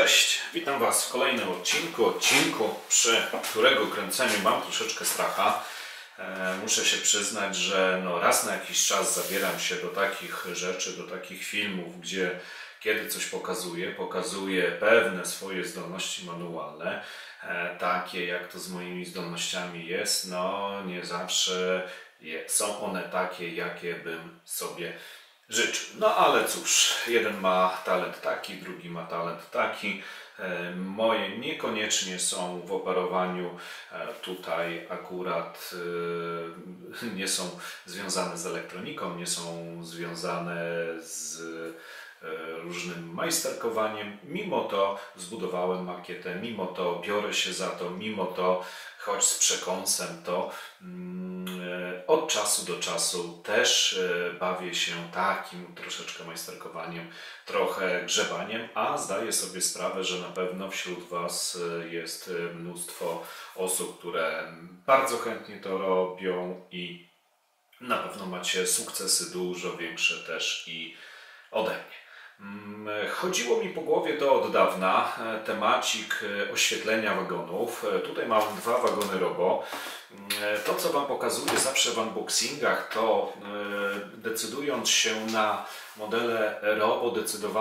Cześć, witam Was w kolejnym odcinku, przy którego kręceniu mam troszeczkę stracha. Muszę się przyznać, że raz na jakiś czas zabieram się do takich rzeczy, do takich filmów, gdzie kiedy coś pokazuję pewne swoje zdolności manualne, takie jak to z moimi zdolnościami jest, nie zawsze są one takie, jakie bym sobie życzył. Ale cóż, jeden ma talent taki, drugi ma talent taki. Moje niekoniecznie są w operowaniu tutaj akurat nie są związane z elektroniką, nie są związane z różnym majsterkowaniem. Mimo to zbudowałem makietę, mimo to biorę się za to, mimo to, choć z przekąsem, to od czasu do czasu też bawię się takim troszeczkę majsterkowaniem, trochę grzebaniem, a zdaję sobie sprawę, że na pewno wśród Was jest mnóstwo osób, które bardzo chętnie to robią i na pewno macie sukcesy dużo większe też i ode mnie. Chodziło mi po głowie to od dawna, temacik oświetlenia wagonów. Tutaj mam dwa wagony Robo. To, co Wam pokazuję zawsze w unboxingach, to decydując się na modele Robo,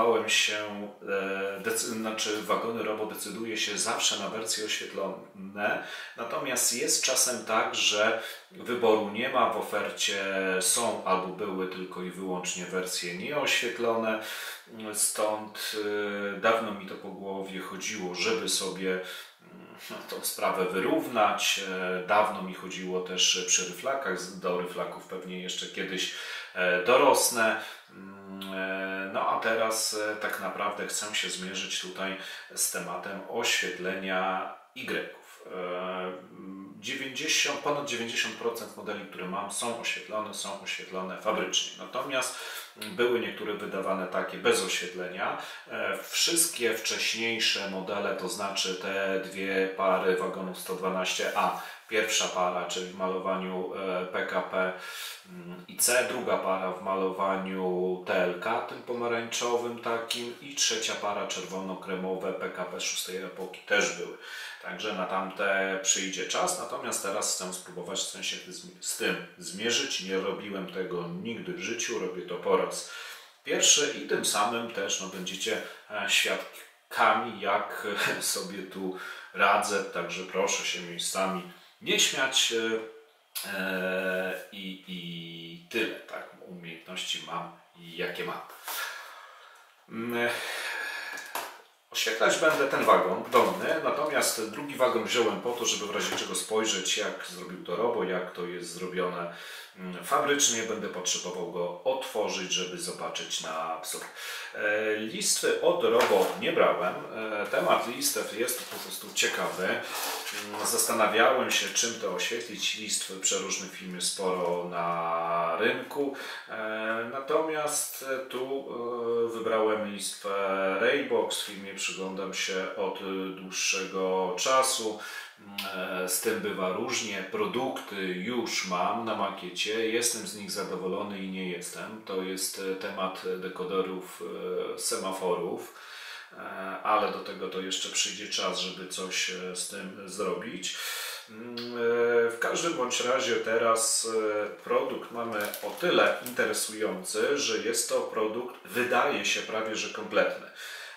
wagony Robo decyduje się zawsze na wersje oświetlone. Natomiast jest czasem tak, że wyboru nie ma, w ofercie są albo były tylko i wyłącznie wersje nieoświetlone. Stąd dawno mi to po głowie chodziło, żeby sobie tą sprawę wyrównać. Dawno mi chodziło też przy ryflakach, do ryflaków pewnie jeszcze kiedyś dorosnę. A teraz tak naprawdę chcę się zmierzyć tutaj z tematem oświetlenia Y-ów. Ponad 90% modeli, które mam, są oświetlone fabrycznie. Natomiast były niektóre wydawane takie bez oświetlenia. Wszystkie wcześniejsze modele, to znaczy te dwie pary wagonów 112A, pierwsza para, czyli w malowaniu PKP i C, druga para w malowaniu TLK, tym pomarańczowym takim, i trzecia para czerwono-kremowe PKP 6 epoki też były. Także na tamte przyjdzie czas, natomiast teraz chcę spróbować się z tym zmierzyć. Nie robiłem tego nigdy w życiu, robię to po raz pierwszy i tym samym też będziecie świadkami, jak sobie tu radzę. Także proszę się miejscami nie śmiać i tyle. Tak, umiejętności mam i jakie mam. Oświetlać będę ten wagon dolny, natomiast drugi wagon wziąłem po to, żeby w razie czego spojrzeć, jak zrobił to Robo, jak to jest zrobione fabrycznie. Będę potrzebował go otworzyć, żeby zobaczyć na wzór. Listwy od Robo nie brałem. Temat listew jest po prostu ciekawy. Zastanawiałem się, czym to oświetlić. Listwy przeróżnych firm jest sporo na rynku. Natomiast tu wybrałem listwę Raybox. W firmie przyglądam się od dłuższego czasu. Z tym bywa różnie. Produkty już mam na makiecie. Jestem z nich zadowolony i nie jestem. To jest temat dekoderów semaforów. Ale do tego to jeszcze przyjdzie czas, żeby coś z tym zrobić. W każdym bądź razie teraz produkt mamy o tyle interesujący, że jest to produkt, wydaje się, prawie że kompletny.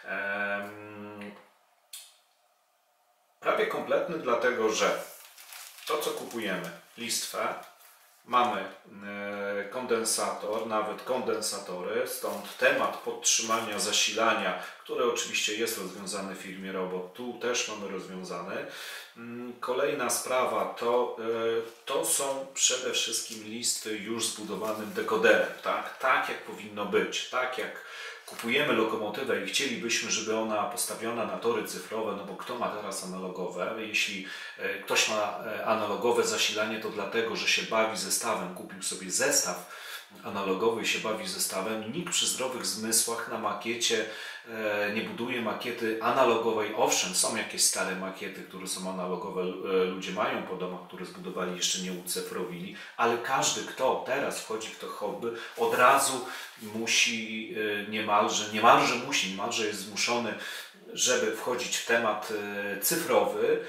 Prawie kompletny dlatego, że to, co kupujemy, listwę, mamy kondensator, nawet kondensatory, stąd temat podtrzymania zasilania, który oczywiście jest rozwiązany w firmie Robo, tu też mamy rozwiązany. Kolejna sprawa to są przede wszystkim listwy już zbudowanym dekoderem, tak jak powinno być, tak jak kupujemy lokomotywę i chcielibyśmy, żeby ona postawiona na tory cyfrowe, bo kto ma teraz analogowe? Jeśli ktoś ma analogowe zasilanie, to dlatego, że się bawi zestawem, kupił sobie zestaw analogowy i się bawi zestawem. Nikt przy zdrowych zmysłach na makiecie nie buduje makiety analogowej. Owszem, są jakieś stare makiety, które są analogowe, ludzie mają po domach, które zbudowali, jeszcze nie ucyfrowili, ale każdy, kto teraz wchodzi w to hobby, od razu musi niemalże jest zmuszony żeby wchodzić w temat cyfrowy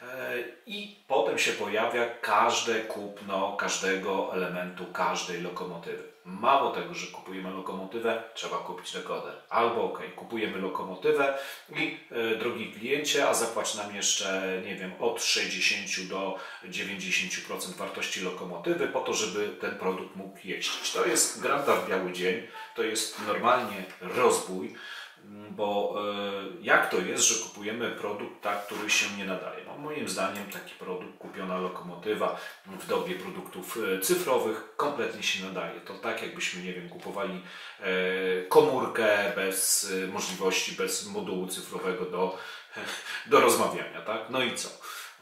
i potem się pojawia każde kupno każdego elementu, każdej lokomotywy. Mało tego, że kupujemy lokomotywę, trzeba kupić dekoder. Albo kupujemy lokomotywę i drogi kliencie, a zapłać nam jeszcze, nie wiem, od 60 do 90% wartości lokomotywy po to, żeby ten produkt mógł jeździć. To jest granta w biały dzień, to jest normalnie rozbój, bo jak to jest, że kupujemy produkt, który się nie nadaje? No, moim zdaniem taki produkt, kupiona lokomotywa w dobie produktów cyfrowych kompletnie się nadaje. To tak jakbyśmy, nie wiem, kupowali komórkę bez możliwości, bez modułu cyfrowego do rozmawiania, tak? No i co?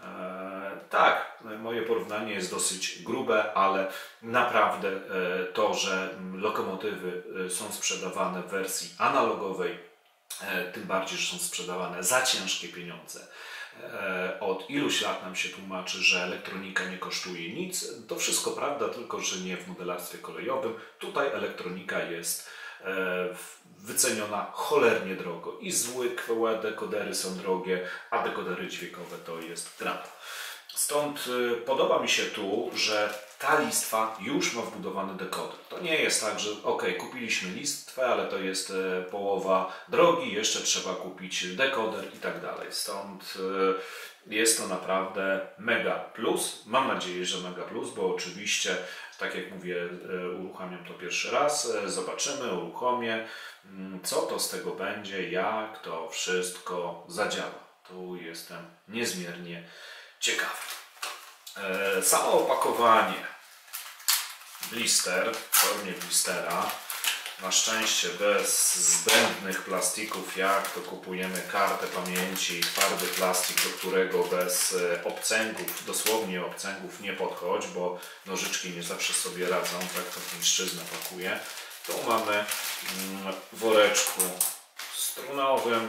Tak, moje porównanie jest dosyć grube, ale naprawdę to, że lokomotywy są sprzedawane w wersji analogowej, tym bardziej, że są sprzedawane za ciężkie pieniądze. Od iluś lat nam się tłumaczy, że elektronika nie kosztuje nic. To wszystko prawda, tylko że nie w modelarstwie kolejowym. Tutaj elektronika jest wyceniona cholernie drogo. I zwykłe dekodery są drogie, a dekodery dźwiękowe to jest granta. Stąd podoba mi się tu, że ta listwa już ma wbudowany dekoder. To nie jest tak, że kupiliśmy listwę, ale to jest połowa drogi, jeszcze trzeba kupić dekoder i tak dalej. Stąd jest to naprawdę mega plus. Mam nadzieję, że mega plus, bo oczywiście, tak jak mówię, uruchamiam to pierwszy raz, zobaczymy, uruchomię, co to z tego będzie, jak to wszystko zadziała. Tu jestem niezmiernie ciekawy. Samo opakowanie, blister, w formie blistera, na szczęście bez zbędnych plastików, jak to kupujemy kartę pamięci, twardy plastik, do którego bez obcęgów, dosłownie obcęgów nie podchodź, bo nożyczki nie zawsze sobie radzą, tak to chińszczyzna pakuje. Tu mamy w woreczku strunowym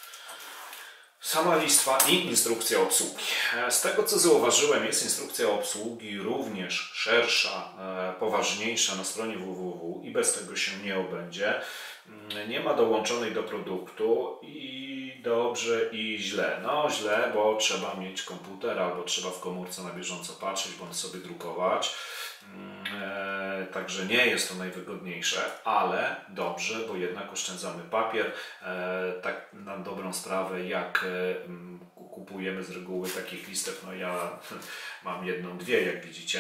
sama listwa i instrukcja obsługi. Z tego co zauważyłem, jest instrukcja obsługi również szersza, poważniejsza na stronie www i bez tego się nie obędzie. Nie ma dołączonej do produktu i dobrze i źle. No źle, bo trzeba mieć komputer albo trzeba w komórce na bieżąco patrzeć bądź sobie drukować. Także nie jest to najwygodniejsze, ale dobrze, bo jednak oszczędzamy papier. Tak na dobrą sprawę, jak kupujemy z reguły takich listew, no ja mam jedną, dwie, jak widzicie,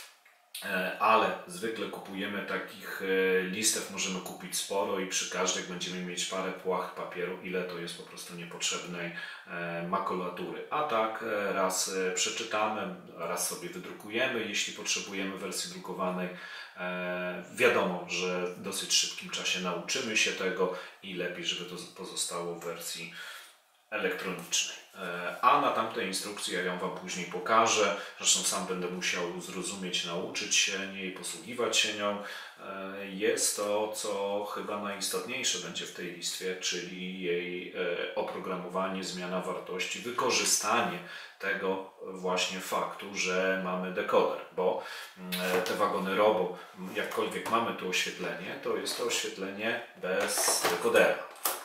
ale zwykle kupujemy takich listew, możemy kupić sporo i przy każdej będziemy mieć parę płach papieru, ile to jest po prostu niepotrzebnej makulatury. A tak raz przeczytamy, raz sobie wydrukujemy, jeśli potrzebujemy wersji drukowanej. Wiadomo, że w dosyć szybkim czasie nauczymy się tego i lepiej, żeby to pozostało w wersji elektronicznej. A na tamtej instrukcji ja ją Wam później pokażę. Zresztą sam będę musiał zrozumieć, nauczyć się niej, posługiwać się nią. Jest to, co chyba najistotniejsze będzie w tej listwie, czyli jej oprogramowanie, zmiana wartości, wykorzystanie tego właśnie faktu, że mamy dekoder, bo te wagony Robo, jakkolwiek mamy tu oświetlenie, to jest to oświetlenie bez dekodera.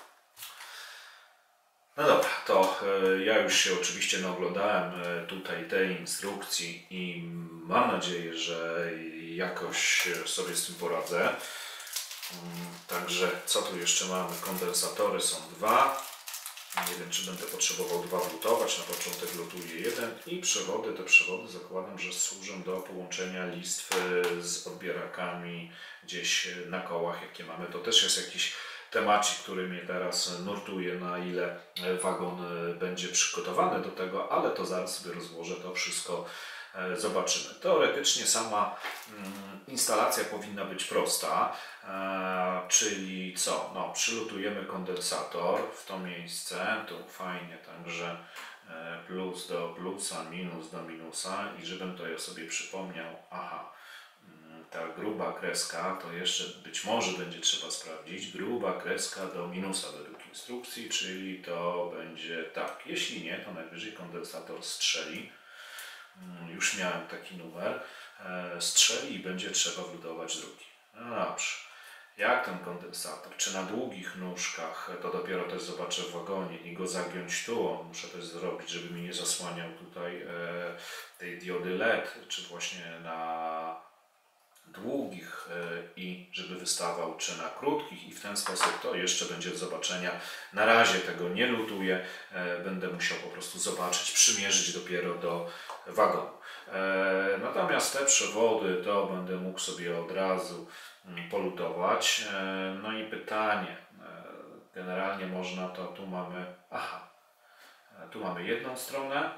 No dobra, to ja już się oczywiście naoglądałem tutaj tej instrukcji i mam nadzieję, że jakoś sobie z tym poradzę. Także co tu jeszcze mamy? Kondensatory są dwa. Nie wiem, czy będę potrzebował dwa lutować. Na początek lutuję jeden i przewody. Te przewody zakładam, że służą do połączenia listw z odbierakami gdzieś na kołach, jakie mamy. To też jest jakiś temacik, który mnie teraz nurtuje, na ile wagon będzie przygotowany do tego, ale to zaraz sobie rozłożę, to wszystko zobaczymy. Teoretycznie sama instalacja powinna być prosta, czyli co? No, przylutujemy kondensator w to miejsce, tu fajnie, także plus do plusa, minus do minusa i żebym to ja sobie przypomniał, ta gruba kreska, to jeszcze być może będzie trzeba sprawdzić, gruba kreska do minusa według instrukcji, czyli to będzie tak. Jeśli nie, to najwyżej kondensator strzeli. Już miałem taki numer. Strzeli i będzie trzeba wlutować drugi. No dobrze. jak ten kondensator, czy na długich nóżkach, to dopiero też zobaczę w wagonie i go zagiąć tu. Muszę też zrobić, żeby mi nie zasłaniał tutaj tej diody LED, czy właśnie na długich i żeby wystawał, czy na krótkich, i w ten sposób to jeszcze będzie do zobaczenia. Na razie tego nie lutuję, będę musiał po prostu zobaczyć, przymierzyć dopiero do wagonu. Natomiast te przewody to będę mógł sobie od razu polutować. No i pytanie, generalnie można to, tu mamy, tu mamy jedną stronę,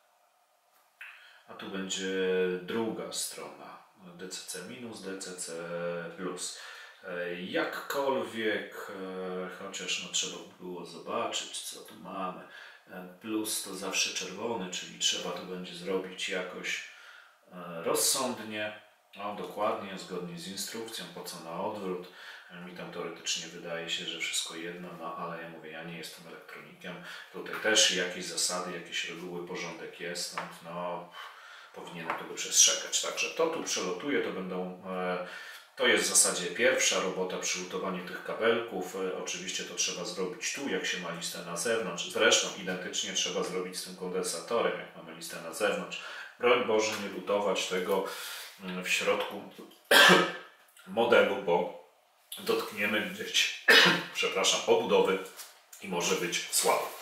a tu będzie druga strona, DCC minus, DCC plus. Jakkolwiek, chociaż no trzeba by było zobaczyć, co tu mamy. Plus to zawsze czerwony, czyli trzeba to będzie zrobić jakoś rozsądnie, no dokładnie, zgodnie z instrukcją, po co na odwrót. Mi tam teoretycznie wydaje się, że wszystko jedno, no ale ja mówię, ja nie jestem elektronikiem. Tutaj też jakieś zasady, jakieś reguły, porządek jest, no powinienem tego przestrzegać. Także to tu przelotuje, to będą... To jest w zasadzie pierwsza robota przy lutowaniu tych kabelków. Oczywiście to trzeba zrobić tu, jak się ma listę na zewnątrz. Zresztą identycznie trzeba zrobić z tym kondensatorem, jak mamy listę na zewnątrz. Broń Boże, nie lutować tego w środku modelu, bo dotkniemy gdzieś, przepraszam, obudowy i może być słabo.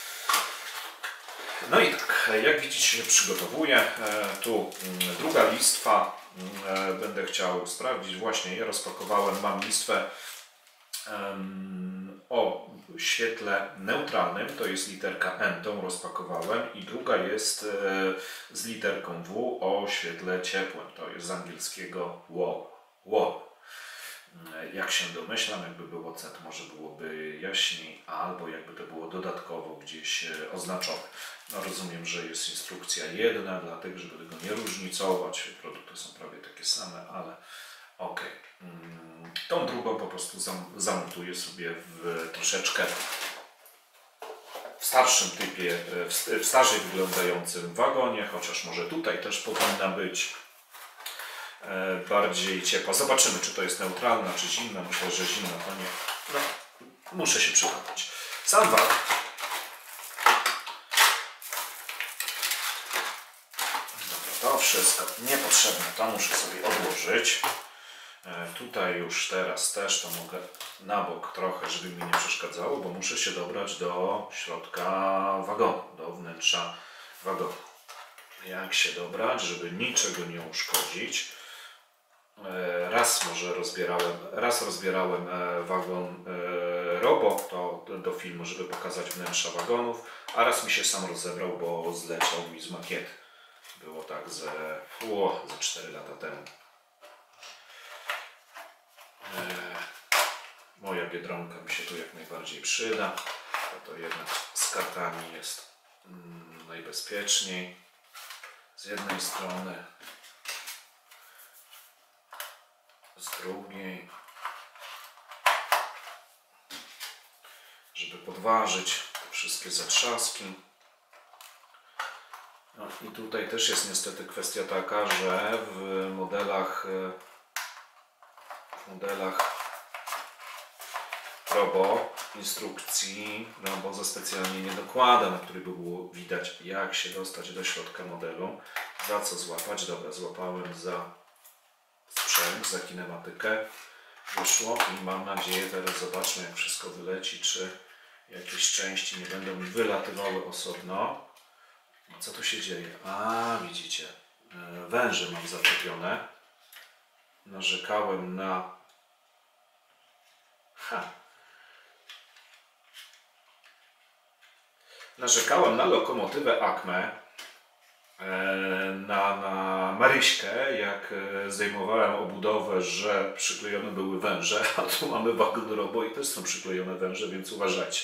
No i tak, jak widzicie, się przygotowuję. Tu druga listwa. Będę chciał sprawdzić, właśnie je rozpakowałem, mam listwę o świetle neutralnym, to jest literka N, tą rozpakowałem, i druga jest z literką W o świetle ciepłym, to jest z angielskiego wall. Jak się domyślam, jakby było C, to może byłoby jaśniej, albo jakby to było dodatkowo gdzieś oznaczone. No rozumiem, że jest instrukcja jedna, dlatego żeby tego nie różnicować, produkty są prawie takie same, ale ok. Tą drugą po prostu zamontuję sobie w troszeczkę w starszym typie, w starzej wyglądającym wagonie, chociaż może tutaj też powinna być bardziej ciepła. Zobaczymy, czy to jest neutralna, czy zimna. Myślę, że zimna, to nie. No, muszę się przekonać. Sam wagon. Dobra, to wszystko niepotrzebne, to muszę sobie odłożyć. Tutaj już teraz też to mogę na bok trochę, żeby mi nie przeszkadzało, bo muszę się dobrać do środka wagonu, do wnętrza wagonu. Jak się dobrać, żeby niczego nie uszkodzić. Raz rozbierałem wagon Robo do filmu, żeby pokazać wnętrza wagonów, a raz mi się sam rozebrał, bo zleciał mi z makiety. Było tak ze 4 lata temu. Moja Biedronka mi się tu jak najbardziej przyda, to jednak z kartami jest najbezpieczniej z jednej strony, z drugiej, żeby podważyć te wszystkie zatrzaski. No i tutaj też jest niestety kwestia taka, że w modelach Robo instrukcji Robo specjalnie nie dokłada, na której by było widać, jak się dostać do środka modelu, za co złapać. Dobra, złapałem za sprzęt, za kinematykę, wyszło i mam nadzieję, teraz zobaczmy, jak wszystko wyleci, czy jakieś części nie będą mi wylatywały osobno. Co tu się dzieje? A, widzicie, węże mam zaczepione. Narzekałem na... Narzekałem na lokomotywę Acme, na Maryśkę, jak zdejmowałem obudowę, że przyklejone były węże, a tu mamy wagon Robo i też są przyklejone węże, więc uważajcie.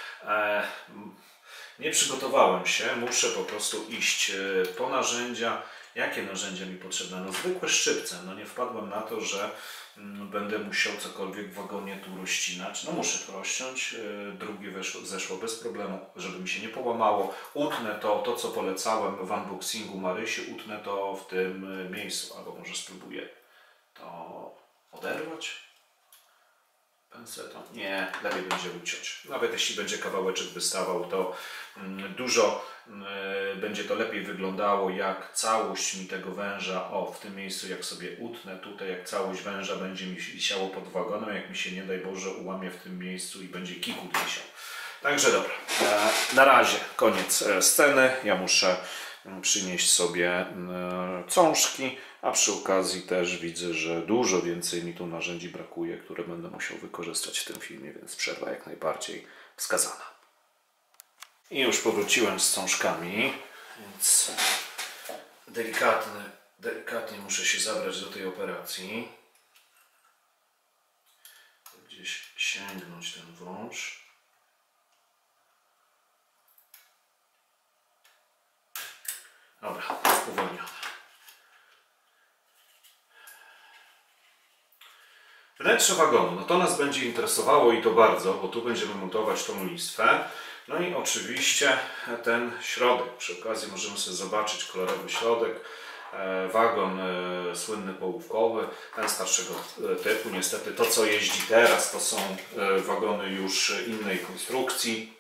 Nie przygotowałem się, muszę po prostu iść po narzędzia. Jakie narzędzia mi potrzebne? No zwykłe szczypce. No nie wpadłem na to, że będę musiał cokolwiek w wagonie tu rozcinać. No muszę to rozciąć. Drugie zeszło bez problemu, żeby mi się nie połamało. Utnę to co polecałem w unboxingu Marysi, utnę to w tym miejscu. Albo może spróbuję to oderwać. Pensetą? Nie, lepiej będzie uciąć. Nawet jeśli będzie kawałeczek wystawał, to dużo będzie to lepiej wyglądało, jak całość mi tego węża, o w tym miejscu jak sobie utnę tutaj, jak całość węża będzie mi wisiało pod wagonem, jak mi się nie daj Boże ułamie w tym miejscu i będzie kikut wisiał. Także dobra, na razie koniec sceny. Ja muszę przynieść sobie cążki, a przy okazji też widzę, że dużo więcej mi tu narzędzi brakuje, które będę musiał wykorzystać w tym filmie, więc przerwa jak najbardziej wskazana. I już powróciłem z cążkami, więc delikatnie muszę się zabrać do tej operacji. Gdzieś sięgnąć ten wąż. Dobra, uwolnione. Wnętrze wagonu, no to nas będzie interesowało i to bardzo, bo tu będziemy montować tą listwę. No i oczywiście ten środek. Przy okazji możemy sobie zobaczyć kolorowy środek. Wagon słynny połówkowy, ten starszego typu. Niestety to, co jeździ teraz, to są wagony już innej konstrukcji.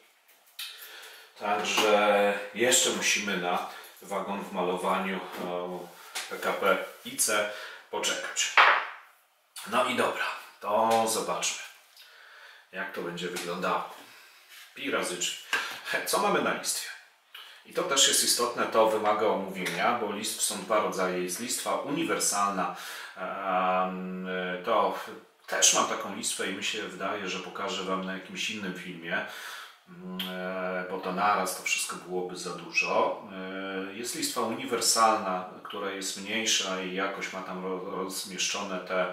Także jeszcze musimy na wagon w malowaniu PKP IC poczekać. No i dobra, to zobaczmy, jak to będzie wyglądało. Pi razy drzwi. Co mamy na listwie? I to też jest istotne, to wymaga omówienia, bo listw są dwa rodzaje. Jest listwa uniwersalna, to też mam taką listwę i mi się wydaje, że pokażę Wam na jakimś innym filmie, bo to naraz to wszystko byłoby za dużo. Jest listwa uniwersalna, która jest mniejsza i jakoś ma tam rozmieszczone te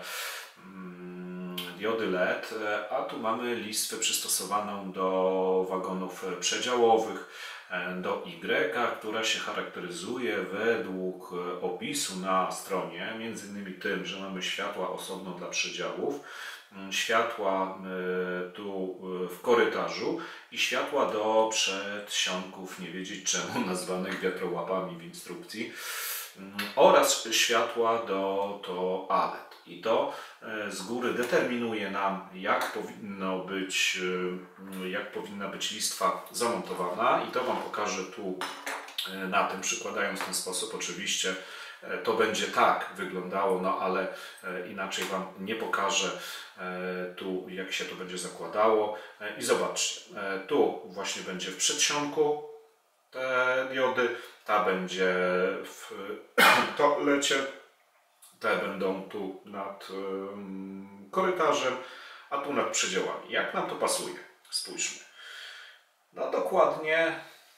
diody LED, a tu mamy listwę przystosowaną do wagonów przedziałowych, do Y, która się charakteryzuje według opisu na stronie, między innymi tym, że mamy światła osobno dla przedziałów, światła tu w korytarzu i światła do przedsionków, nie wiedzieć czemu nazwanych wiatrołapami w instrukcji, oraz światła do toalet. I to z góry determinuje nam, jak powinna być listwa zamontowana. I to Wam pokażę tu na tym, przykładając w ten sposób. Oczywiście to będzie tak wyglądało, no ale inaczej Wam nie pokażę tu, jak się to będzie zakładało. I zobaczcie, tu właśnie będzie w przedsionku te diody, ta będzie w toalecie, te będą tu nad korytarzem, a tu nad przedziałami. Jak nam to pasuje? Spójrzmy. No dokładnie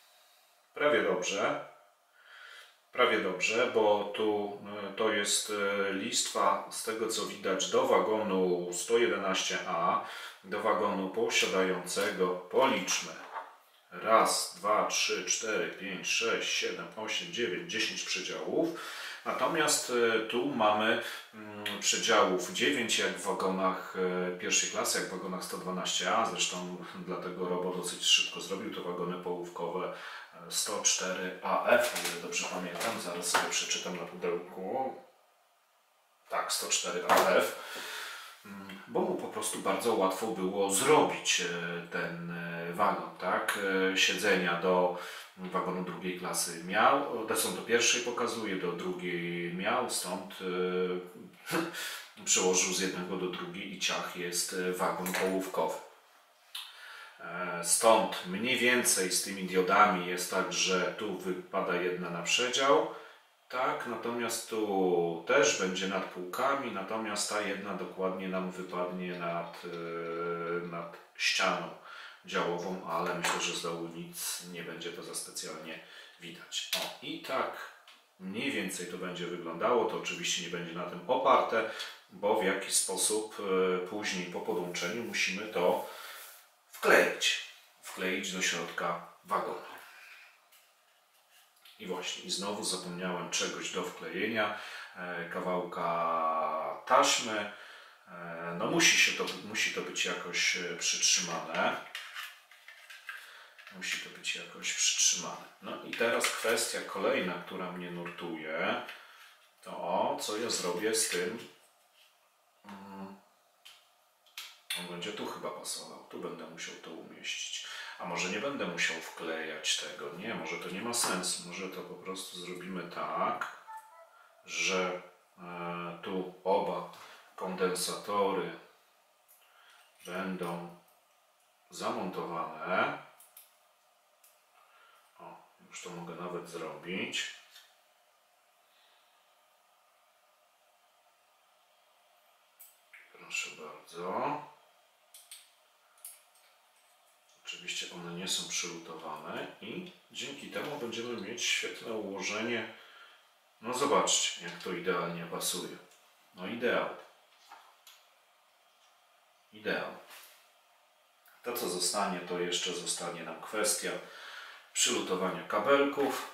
prawie dobrze, bo tu to jest listwa z tego, co widać, do wagonu 111A, do wagonu posiadającego, policzmy, 1, 2, 3, 4, 5, 6, 7, 8, 9, 10 przedziałów. Natomiast tu mamy przedziałów 9, jak w wagonach pierwszej klasy, jak w wagonach 112A. Zresztą dlatego Robo dosyć szybko zrobił te wagony połówkowe 104AF, o ile dobrze pamiętam. Zaraz sobie przeczytam na pudełku. Tak, 104AF. Bo mu po prostu bardzo łatwo było zrobić ten wagon, tak? Siedzenia do wagonu drugiej klasy miał, to są do pierwszej pokazuje, do drugiej miał, stąd przełożył z jednego do drugiej i ciach jest wagon połówkowy. Stąd mniej więcej z tymi diodami jest tak, że tu wypada jedna na przedział, tak, natomiast tu też będzie nad półkami, natomiast ta jedna dokładnie nam wypadnie nad ścianą działową, ale myślę, że z dołu nic nie będzie to za specjalnie widać. O, i tak mniej więcej to będzie wyglądało. To oczywiście nie będzie na tym oparte, bo w jakiś sposób później po podłączeniu musimy to wkleić do środka wagonu. I właśnie, i znowu zapomniałem czegoś do wklejenia, kawałka taśmy. No musi to być jakoś przytrzymane. No i teraz kwestia kolejna, która mnie nurtuje, to co ja zrobię z tym On będzie tu chyba pasował. Tu będę musiał to umieścić. A może nie będę musiał wklejać tego. Nie, może to nie ma sensu. Może to po prostu zrobimy tak, że tu oba kondensatory będą zamontowane. O, już to mogę nawet zrobić. Proszę bardzo. Oczywiście one nie są przylutowane i dzięki temu będziemy mieć świetne ułożenie. No zobaczcie, jak to idealnie pasuje. No ideał. Ideał. To co zostanie, to jeszcze zostanie nam kwestia przylutowania kabelków.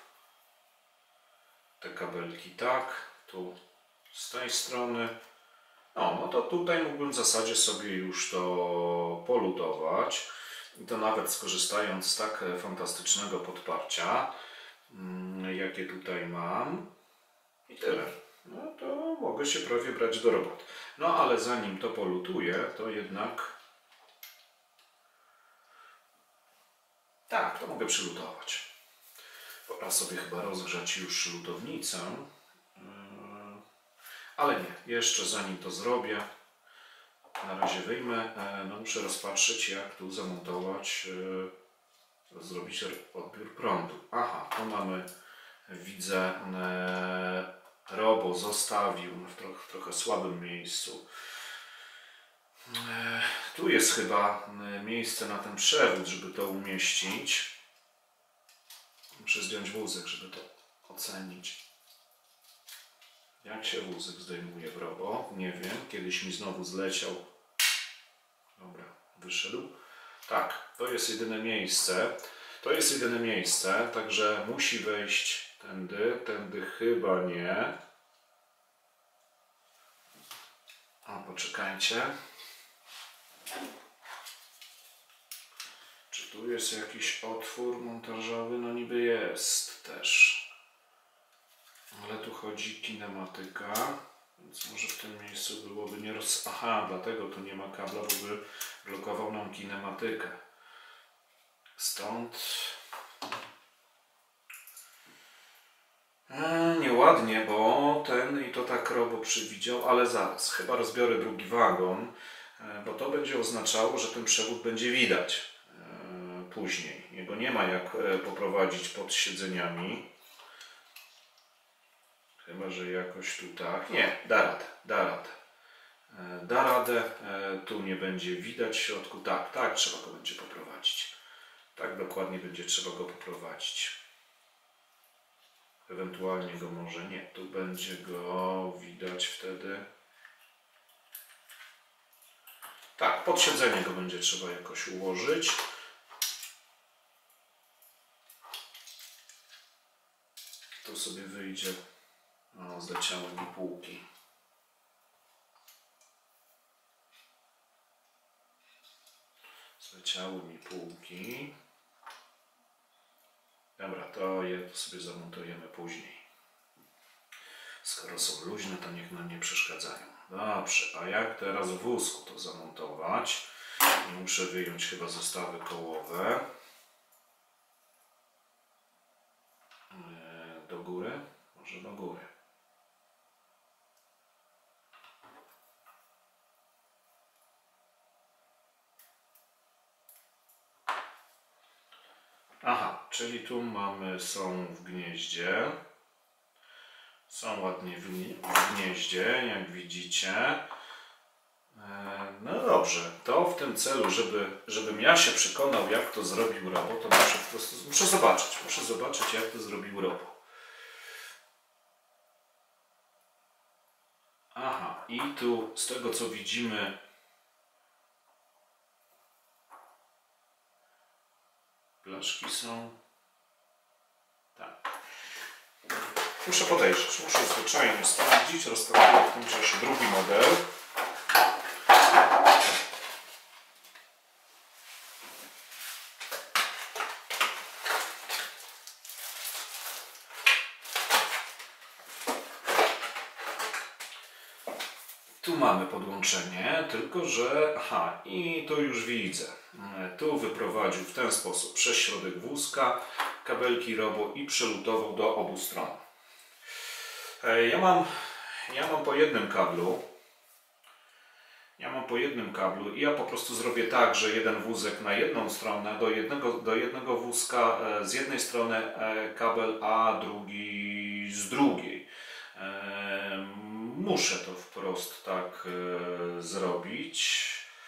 Te kabelki tak, tu z tej strony. No to tutaj mógłbym w zasadzie sobie już to polutować. I to nawet skorzystając z tak fantastycznego podparcia, jakie tutaj mam. I tyle. No to mogę się prawie brać do roboty. No ale zanim to polutuję, to jednak... Tak, to mogę przylutować. Pora sobie chyba rozgrzać już lutownicę. Ale nie, jeszcze zanim to zrobię, na razie wyjmę, no muszę rozpatrzeć, jak tu zamontować, zrobić odbiór prądu. Aha, tu mamy, widzę, Robo zostawił w trochę słabym miejscu. Tu jest chyba miejsce na ten przewód, żeby to umieścić. Muszę zdjąć wózek, żeby to ocenić. Jak się wózek zdejmuje w Robo? Nie wiem. Kiedyś mi znowu zleciał. Dobra, wyszedł. Tak, to jest jedyne miejsce. To jest jedyne miejsce, także musi wejść tędy. Tędy chyba nie. O, poczekajcie. Czy tu jest jakiś otwór montażowy? No niby jest też. Ale tu chodzi kinematyka, więc może w tym miejscu byłoby nie roz... Aha, dlatego tu nie ma kabla, bo by blokował nam kinematykę. Stąd... Nieładnie, bo ten i to tak Robo przewidział, ale zaraz, chyba rozbiorę drugi wagon, bo to będzie oznaczało, że ten przewód będzie widać później. Jego nie ma jak poprowadzić pod siedzeniami. Chyba, że jakoś tu tak. Nie, da radę, da radę. Da radę, tu nie będzie widać w środku. Tak, tak trzeba go będzie poprowadzić. Tak dokładnie będzie trzeba go poprowadzić. Ewentualnie go może nie. Tu będzie go widać wtedy. Tak, pod siedzenie go będzie trzeba jakoś ułożyć. Tu sobie wyjdzie. O, zleciały mi półki. Zleciały mi półki. Dobra, to je sobie zamontujemy później. Skoro są luźne, to niech nam nie przeszkadzają. Dobrze, a jak teraz w wózku to zamontować? Muszę wyjąć chyba zestawy kołowe. Do góry? Może do góry. Aha, czyli tu mamy, są w gnieździe. Są ładnie w gnieździe, jak widzicie. No dobrze, to w tym celu, żebym ja się przekonał, jak to zrobił Robo, to muszę zobaczyć, jak to zrobił Robo. Aha, i tu z tego co widzimy, blaszki są. Tak. Muszę podejrzeć, muszę zwyczajnie sprawdzić, rozstawię w tym czasie drugi model. Tu mamy podłączenie, tylko że... Aha, i tu już widzę. Tu wyprowadził w ten sposób przez środek wózka kabelki Robo i przelutował do obu stron. Ja mam po jednym kablu. I ja po prostu zrobię tak, że jeden wózek na jedną stronę, do jednego wózka z jednej strony kabel, a drugi z drugiej. Muszę to wprost tak zrobić.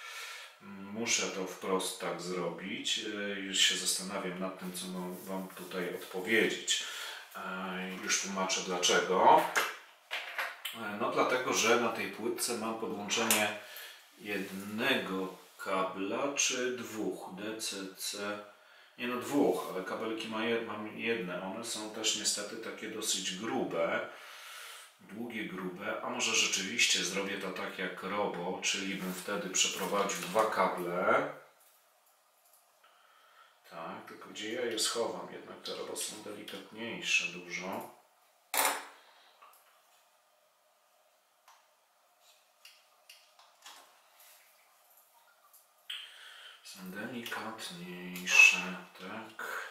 Już się zastanawiam nad tym, co mam Wam tutaj odpowiedzieć. Już tłumaczę dlaczego. No dlatego, że na tej płytce mam podłączenie jednego kabla czy dwóch DCC. Nie no, dwóch, ale kabelki mam jedne. One są też niestety takie dosyć grube. Długie, grube, a może rzeczywiście zrobię to tak jak Robo, czyli bym wtedy przeprowadził dwa kable. Tak, tylko gdzie ja je schowam? Jednak te Robo są delikatniejsze dużo. Są delikatniejsze, tak.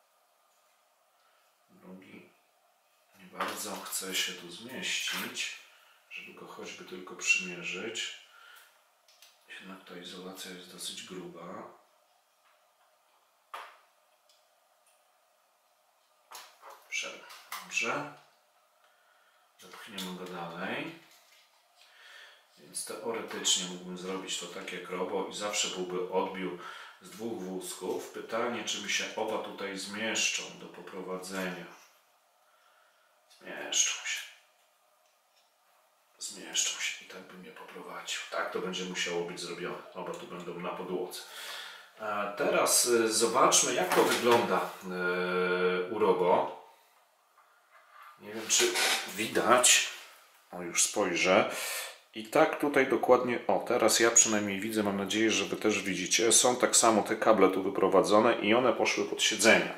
Drugi nie bardzo chce się tu zmieścić, żeby go choćby tylko przymierzyć. Jednak ta izolacja jest dosyć gruba. Dobrze. Zepchniemy go dalej. Więc teoretycznie mógłbym zrobić to tak jak Robo i zawsze byłby odbiór z dwóch wózków. Pytanie, czy mi się oba tutaj zmieszczą do poprowadzenia. Zmieszczą się i tak bym je poprowadził. Tak to będzie musiało być zrobione. Oba tu będą na podłodze. A teraz zobaczmy, jak to wygląda u Robo. Nie wiem, czy widać. O, już spojrzę. I tak tutaj dokładnie, o teraz ja przynajmniej widzę, mam nadzieję, że Wy też widzicie. Są tak samo te kable tu wyprowadzone i one poszły pod siedzenia.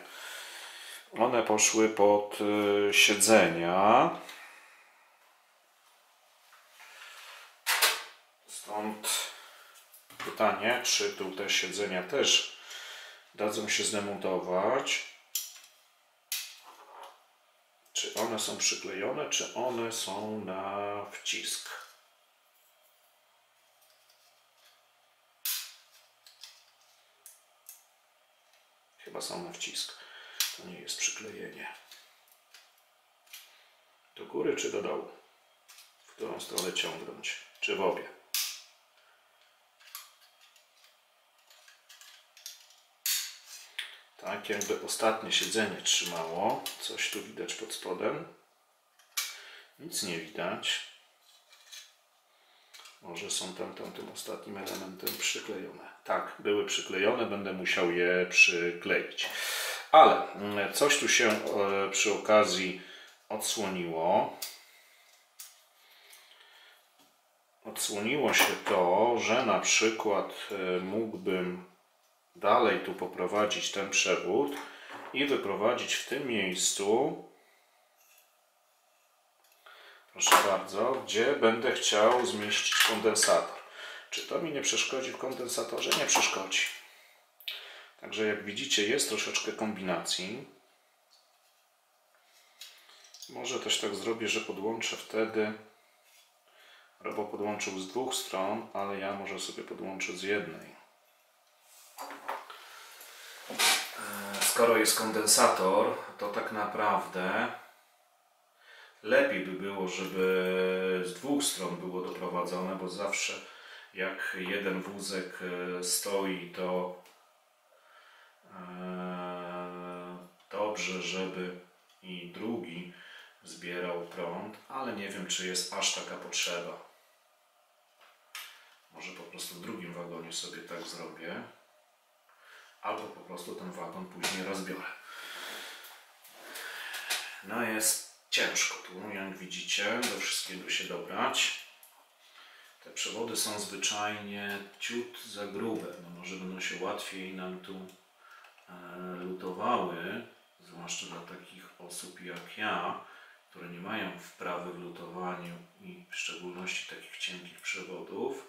Stąd pytanie, czy tu te siedzenia też dadzą się zdemontować. Czy one są przyklejone, czy one są na wcisk. Chyba są na wcisk. To nie jest przyklejenie. Do góry czy do dołu? W którą stronę ciągnąć? Czy w obie? Tak, jakby ostatnie siedzenie trzymało. Coś tu widać pod spodem. Nic nie widać. Może są tym ostatnim elementem przyklejone. Tak, były przyklejone, będę musiał je przykleić. Ale coś tu się przy okazji odsłoniło. Odsłoniło się to, że na przykład mógłbym dalej tu poprowadzić ten przewód i wyprowadzić w tym miejscu, proszę bardzo, gdzie będę chciał zmieścić kondensator. Czy to mi nie przeszkodzi w kondensatorze? Nie przeszkodzi. Także jak widzicie, jest troszeczkę kombinacji. Może też tak zrobię, że podłączę wtedy. Robo podłączył z dwóch stron, ale ja może sobie podłączę z jednej. Skoro jest kondensator, to tak naprawdę lepiej by było, żeby z dwóch stron było doprowadzone, bo zawsze jak jeden wózek stoi, to dobrze, żeby i drugi zbierał prąd, ale nie wiem, czy jest aż taka potrzeba. Może po prostu w drugim wagonie sobie tak zrobię, albo po prostu ten wagon później rozbiorę. No jest ciężko tu, jak widzicie, do wszystkiego się dobrać. Te przewody są zwyczajnie ciut za grube, no może będą się łatwiej nam tu lutowały, zwłaszcza dla takich osób jak ja, które nie mają wprawy w lutowaniu i w szczególności takich cienkich przewodów.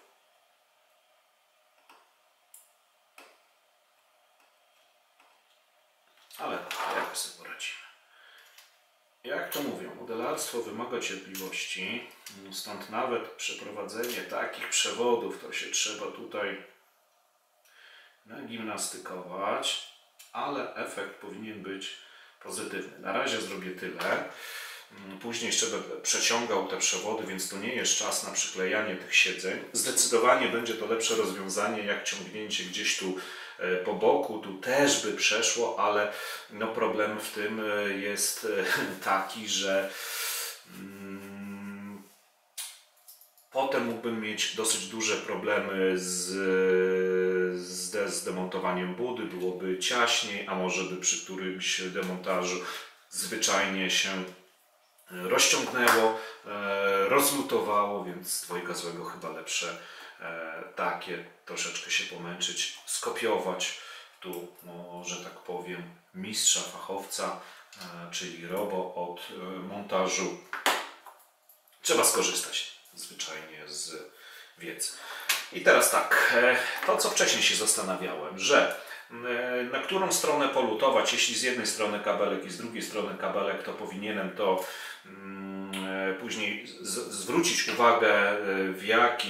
Ale jakoś sobie poradzimy. Jak to mówią, modelarstwo wymaga cierpliwości, stąd nawet przeprowadzenie takich przewodów to się trzeba tutaj nagimnastykować, ale efekt powinien być pozytywny. Na razie zrobię tyle. Później jeszcze będę przeciągał te przewody, więc to nie jest czas na przyklejanie tych siedzeń. Zdecydowanie będzie to lepsze rozwiązanie jak ciągnięcie gdzieś tu po boku. Tu też by przeszło, ale no problem w tym jest taki, że potem mógłbym mieć dosyć duże problemy z demontowaniem budy. Byłoby ciaśniej, a może by przy którymś demontażu zwyczajnie się rozciągnęło, rozlutowało, więc z dwojga złego chyba lepsze takie troszeczkę się pomęczyć, skopiować tu, że tak powiem, mistrza, fachowca, czyli Robo od montażu. Trzeba skorzystać zwyczajnie z wiedzy. I teraz tak, to co wcześniej się zastanawiałem, że na którą stronę polutować, jeśli z jednej strony kabelek i z drugiej strony kabelek, to powinienem to później zwrócić uwagę, w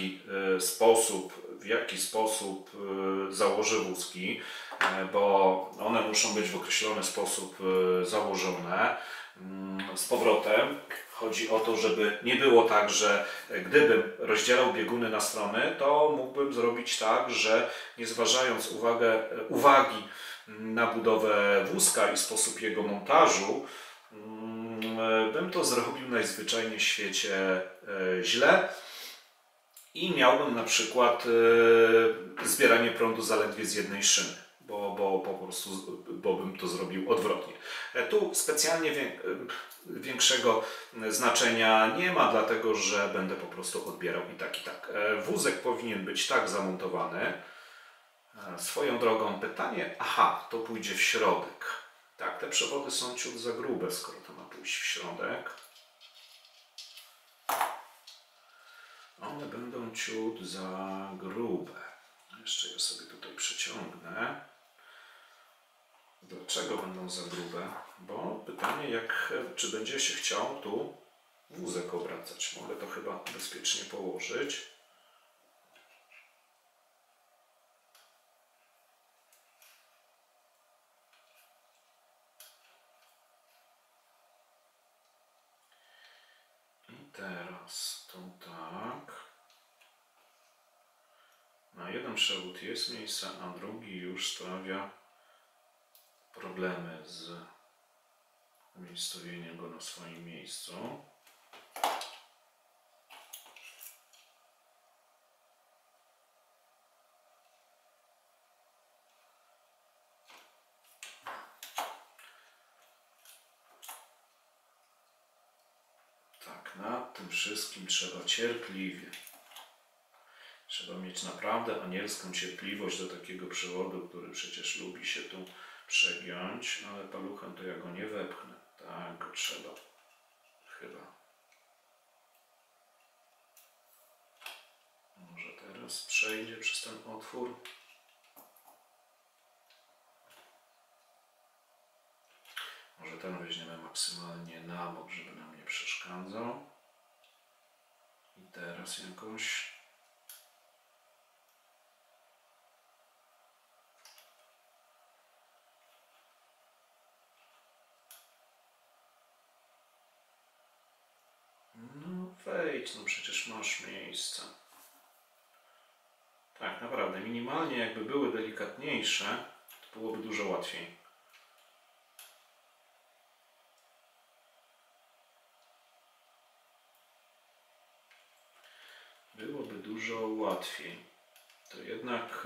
jaki sposób założę wózki, bo one muszą być w określony sposób założone. Z powrotem chodzi o to, żeby nie było tak, że gdybym rozdzielał bieguny na strony, to mógłbym zrobić tak, że nie zważając uwagi na budowę wózka i sposób jego montażu, bym to zrobił najzwyczajniej w świecie źle i miałbym na przykład zbieranie prądu zaledwie z jednej szyny, bo bym to zrobił odwrotnie. Tu specjalnie większego znaczenia nie ma, dlatego że będę po prostu odbierał i tak, i tak. Wózek powinien być tak zamontowany. Swoją drogą pytanie, to pójdzie w środek. Tak, te przewody są ciut za grube, skoro to ma pójść w środek. One będą ciut za grube. Jeszcze je sobie tutaj przeciągnę. Dlaczego będą za grube? Bo pytanie, czy będzie się chciał tu wózek obracać. Mogę to chyba bezpiecznie położyć. Teraz to tak. Na jeden przewód jest miejsce, a drugi już sprawia problemy z umiejscowieniem go na swoim miejscu. Tak, nad tym wszystkim trzeba cierpliwie. Trzeba mieć naprawdę anielską cierpliwość do takiego przewodu, który przecież lubi się tu przegiąć, ale paluchem to ja go nie wepchnę. Tak go trzeba. Chyba. Może teraz przejdzie przez ten otwór. Może ten weźmiemy maksymalnie na bok, żeby nam nie przeszkadzał. I teraz jakoś... No wejdź, no przecież masz miejsce. Tak, naprawdę, minimalnie jakby były delikatniejsze, to byłoby dużo łatwiej. Byłoby dużo łatwiej. To jednak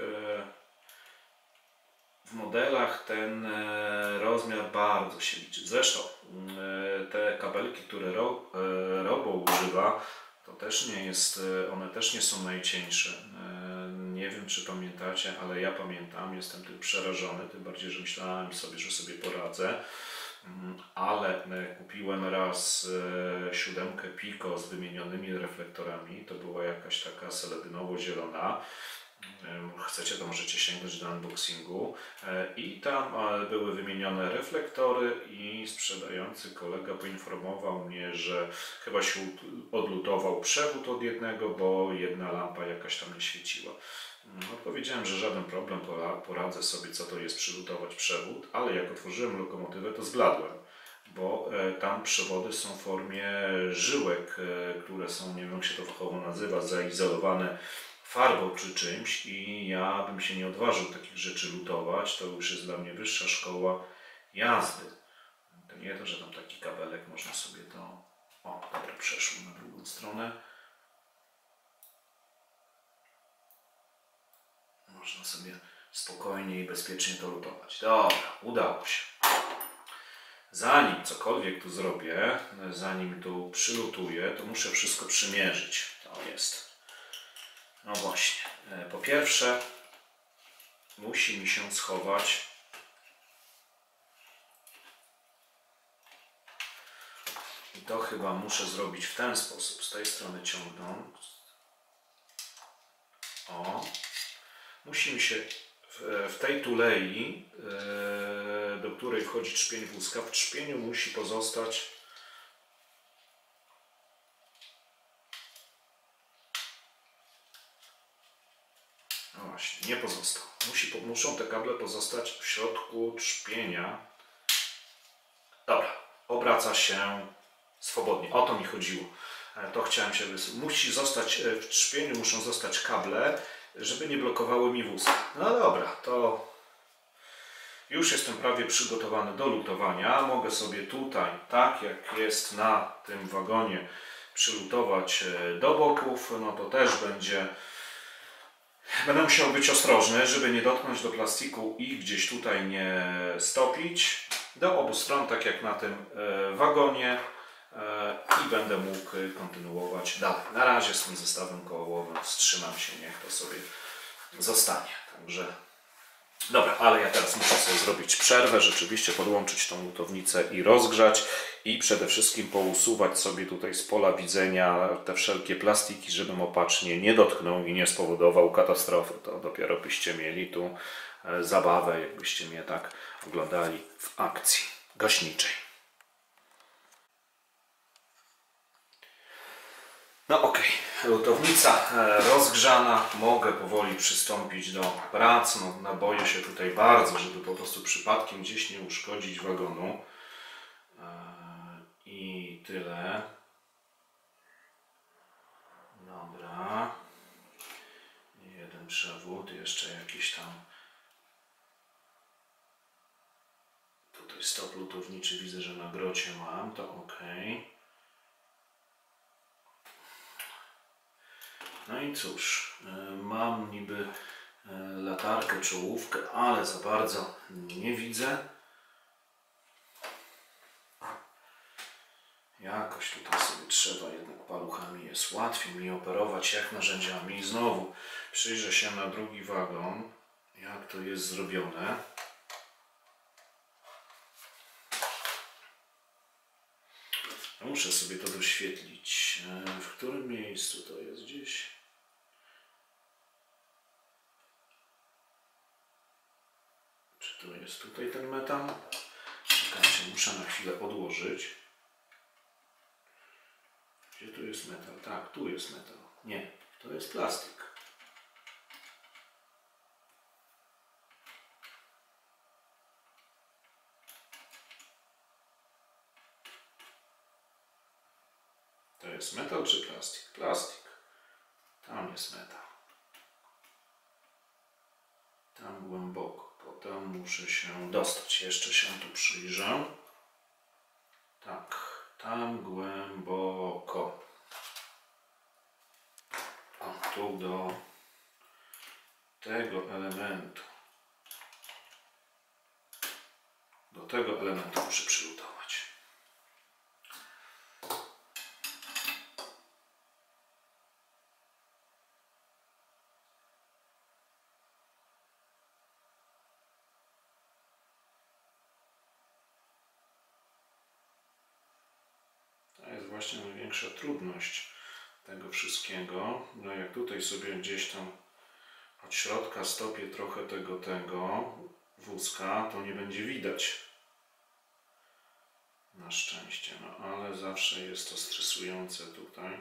w modelach ten rozmiar bardzo się liczy. Zresztą te kabelki, które Robo używa, to też nie jest, one też nie są najcieńsze. Nie wiem, czy pamiętacie, ale ja pamiętam, jestem tym przerażony, tym bardziej, że myślałem sobie, że sobie poradzę. ale kupiłem raz 7 Pico z wymienionymi reflektorami. To była jakaś taka seledynowo-zielona. Chcecie, to możecie sięgnąć do unboxingu. I tam były wymienione reflektory i sprzedający kolega poinformował mnie, że chyba się odlutował przewód od jednego, bo jedna lampa jakaś tam nie świeciła. No, powiedziałem, że żaden problem, poradzę sobie, co to jest przylutować przewód, ale jak otworzyłem lokomotywę, to zbladłem, bo tam przewody są w formie żyłek, które są, nie wiem jak się to fachowo nazywa, zaizolowane farbą czy czymś i ja bym się nie odważył takich rzeczy lutować, to już jest dla mnie wyższa szkoła jazdy. To nie to, że tam taki kabelek można sobie to... O, dobra, przeszło na drugą stronę. Można sobie spokojnie i bezpiecznie to lutować. Dobra, udało się. Zanim cokolwiek tu zrobię, zanim tu przylutuję, to muszę wszystko przymierzyć. To jest. No właśnie. Po pierwsze, musi mi się schować i to chyba muszę zrobić w ten sposób. Z tej strony ciągnąć. O. Musi mi się w tej tulei, do której wchodzi trzpień wózka, w trzpieniu musi pozostać no właśnie, nie pozostał. Muszą te kable pozostać w środku trzpienia. Dobra, obraca się swobodnie. O to mi chodziło. To chciałem się musi zostać w trzpieniu, muszą zostać kable, żeby nie blokowały mi wózka. No dobra, to już jestem prawie przygotowany do lutowania. Mogę sobie tutaj, tak jak jest na tym wagonie, przylutować do boków. No to też będę musiał być ostrożny, żeby nie dotknąć do plastiku i gdzieś tutaj nie stopić. Do obu stron, tak jak na tym wagonie. I będę mógł kontynuować dalej. Na razie z tym zestawem kołowym wstrzymam się, niech to sobie zostanie. Także dobra, ale ja teraz muszę sobie zrobić przerwę, rzeczywiście podłączyć tą lutownicę i rozgrzać i przede wszystkim pousuwać sobie tutaj z pola widzenia te wszelkie plastiki, żebym opacznie nie dotknął i nie spowodował katastrofy. To dopiero byście mieli tu zabawę, jakbyście mnie tak oglądali w akcji gaśniczej. No okej, lutownica rozgrzana, mogę powoli przystąpić do prac. No, boję się tutaj bardzo, żeby po prostu przypadkiem gdzieś nie uszkodzić wagonu. I tyle. Dobra. Jeden przewód, jeszcze jakiś tam. Tutaj stop lutowniczy widzę, że na grocie mam, to ok. No i cóż, mam niby latarkę, czołówkę, ale za bardzo nie widzę. Jakoś tutaj sobie trzeba jednak paluchami, jest łatwiej mi operować jak narzędziami. I znowu przyjrzę się na drugi wagon, jak to jest zrobione. Muszę sobie to doświetlić. W którym miejscu to jest gdzieś? Czy to jest tutaj ten metal? Czekajcie, muszę na chwilę odłożyć. Gdzie tu jest metal? Tak, tu jest metal. Nie, to jest plastik. To jest metal czy plastik? Plastik. Tam jest metal. Tam głęboko. Potem muszę się dostać. Jeszcze się tu przyjrzę. Tak, tam głęboko. O, tu do tego elementu. Do tego elementu muszę przylutować. właśnie największa trudność tego wszystkiego. No jak tutaj sobie gdzieś tam od środka stopię trochę tego wózka, to nie będzie widać. Na szczęście, no ale zawsze jest to stresujące tutaj.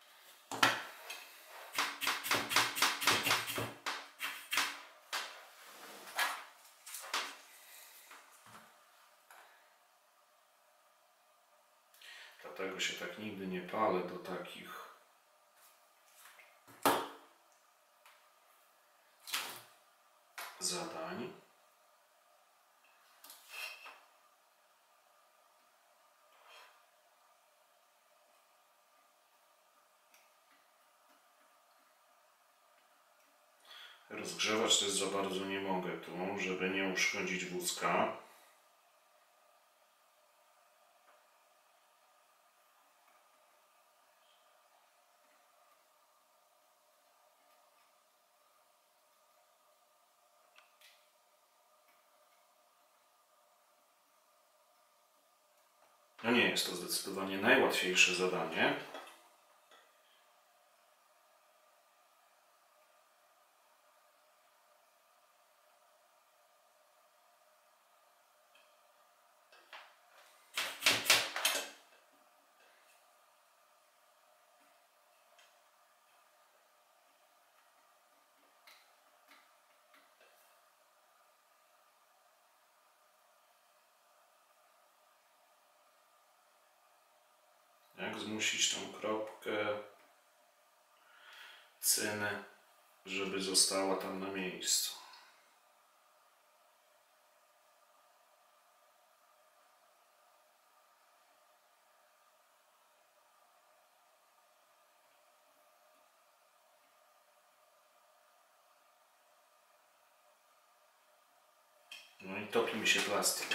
Dlatego się tak nigdy nie palę do takich zadań. Rozgrzewać też za bardzo nie mogę tu, żeby nie uszkodzić wózka. No nie jest to zdecydowanie najłatwiejsze zadanie. Jak zmusić tą kropkę cyny, żeby została tam na miejscu. No i topi mi się plastik.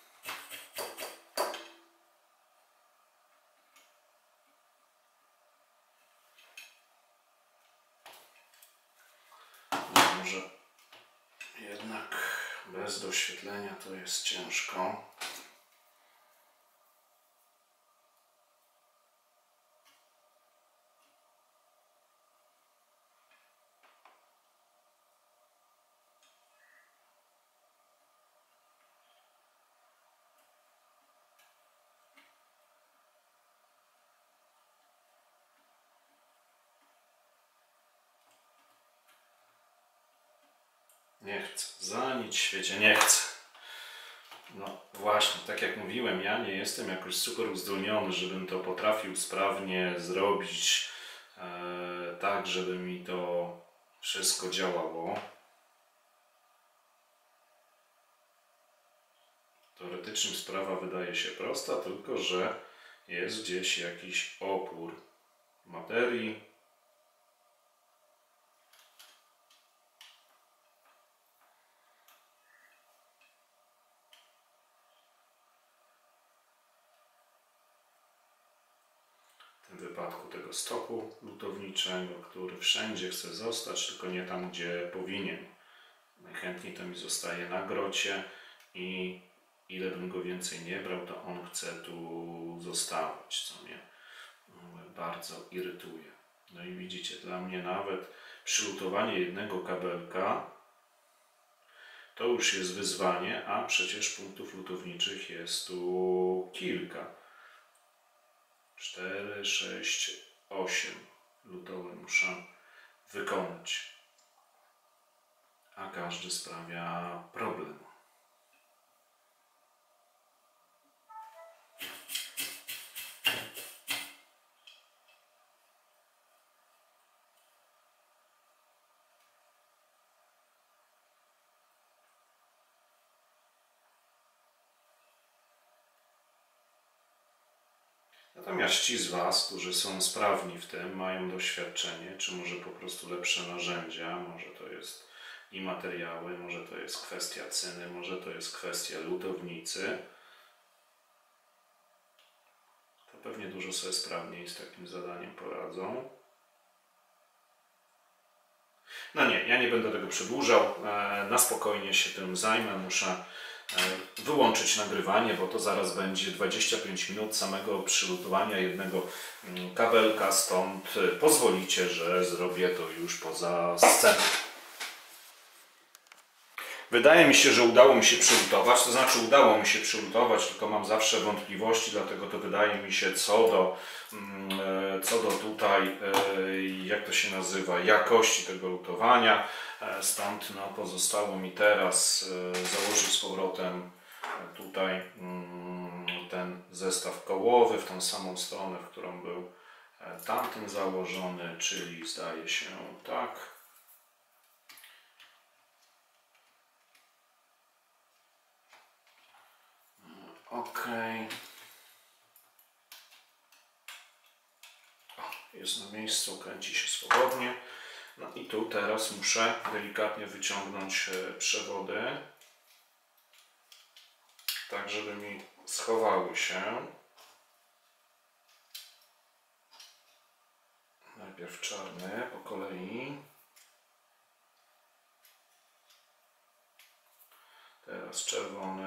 Może jednak bez doświetlenia to jest ciężko. Nie chcę, za nic w świecie nie chcę. No właśnie, tak jak mówiłem, ja nie jestem jakoś super uzdolniony, żebym to potrafił sprawnie zrobić tak, żeby mi to wszystko działało. Teoretycznie sprawa wydaje się prosta, tylko że jest gdzieś jakiś opór materii. W wypadku tego stopu lutowniczego, który wszędzie chce zostać, tylko nie tam, gdzie powinien. Najchętniej to mi zostaje na grocie i ile bym go więcej nie brał, to on chce tu zostawać, co mnie bardzo irytuje. No i widzicie, dla mnie nawet przylutowanie jednego kabelka to już jest wyzwanie, a przecież punktów lutowniczych jest tu kilka. 4, 6, 8 lutowe muszę wykonać, a każdy sprawia problem. Natomiast ci z Was, którzy są sprawni w tym, mają doświadczenie, czy może po prostu lepsze narzędzia, może to jest i materiały, może to jest kwestia cyny, może to jest kwestia lutownicy, to pewnie dużo sobie sprawniej z takim zadaniem poradzą. No nie, ja nie będę tego przedłużał, na spokojnie się tym zajmę, muszę wyłączyć nagrywanie, bo to zaraz będzie 25 minut samego przylutowania jednego kabelka, stąd pozwolicie, że zrobię to już poza sceną. Wydaje mi się, że udało mi się przylutować, to znaczy udało mi się przylutować, tylko mam zawsze wątpliwości, dlatego to wydaje mi się co do tutaj, jak to się nazywa, jakości tego lutowania. Stąd no, pozostało mi teraz założyć z powrotem tutaj ten zestaw kołowy w tą samą stronę, w którą był tamten założony, czyli zdaje się tak. OK. Jest na miejscu, kręci się swobodnie. No i tu teraz muszę delikatnie wyciągnąć przewody, tak żeby mi schowały się. Najpierw czarny po kolei. Teraz czerwony.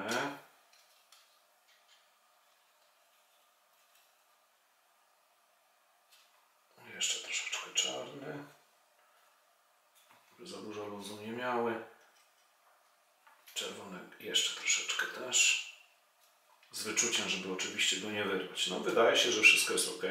Jeszcze troszeczkę czarny, żeby za dużo luzu nie miały. Czerwony jeszcze troszeczkę też. Z wyczuciem, żeby oczywiście go nie wyrwać. No wydaje się, że wszystko jest OK.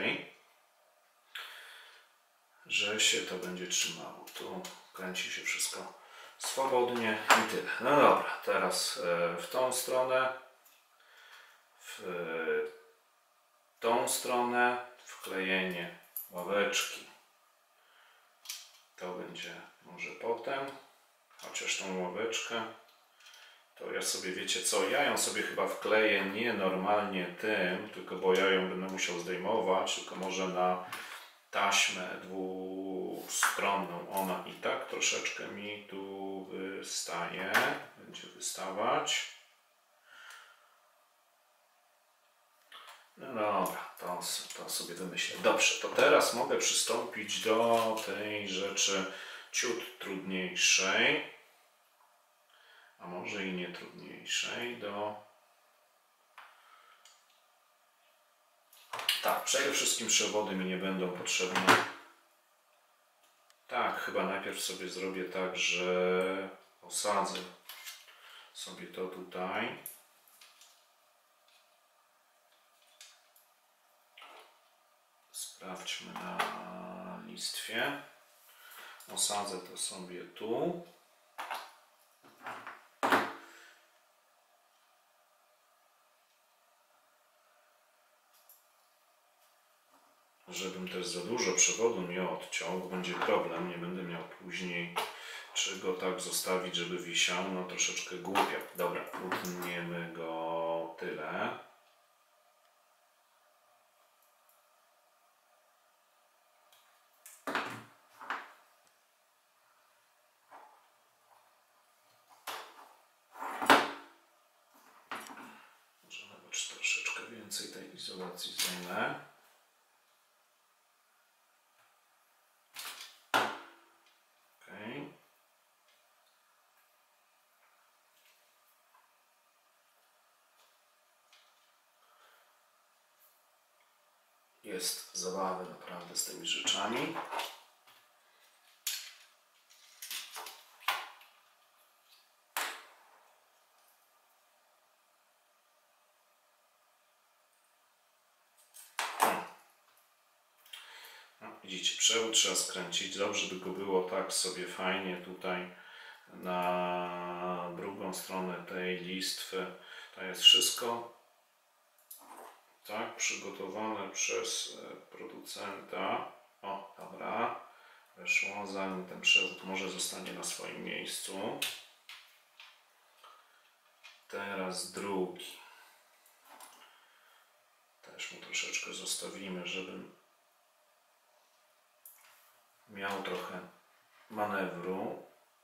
Że się to będzie trzymało. Tu kręci się wszystko swobodnie i tyle. No dobra, teraz w tą stronę, w tą stronę, wklejenie ławeczki. To będzie może potem, chociaż tą ławeczkę to ja sobie, wiecie co, ja ją sobie chyba wkleję nie normalnie tym, tylko bo ja ją będę musiał zdejmować, tylko może na taśmę dwustronną. Ona i tak troszeczkę mi tu wystaje, będzie wystawać. No dobra, to sobie wymyślę. Dobrze, to teraz mogę przystąpić do tej rzeczy ciut trudniejszej, a może i nie trudniejszej, Tak, przede wszystkim przewody mi nie będą potrzebne. Tak, chyba najpierw sobie zrobię tak, że osadzę sobie to tutaj. Sprawdźmy na listwie. Osadzę to sobie tu. Żebym też za dużo przewodu nie odciął, bo będzie problem, nie będę miał później czy go tak zostawić, żeby wisiał, no troszeczkę głupio. Dobra, utniemy go tyle. Może nawet troszeczkę więcej tej izolacji zdejmę. Jest zabawy naprawdę z tymi rzeczami. No, widzicie, przewód trzeba skręcić. Dobrze by go było tak sobie fajnie tutaj na drugą stronę tej listwy. To jest wszystko tak przygotowane przez producenta. O, dobra, weszło, zanim ten przewód może zostanie na swoim miejscu. Teraz drugi. Też mu troszeczkę zostawimy, żeby miał trochę manewru.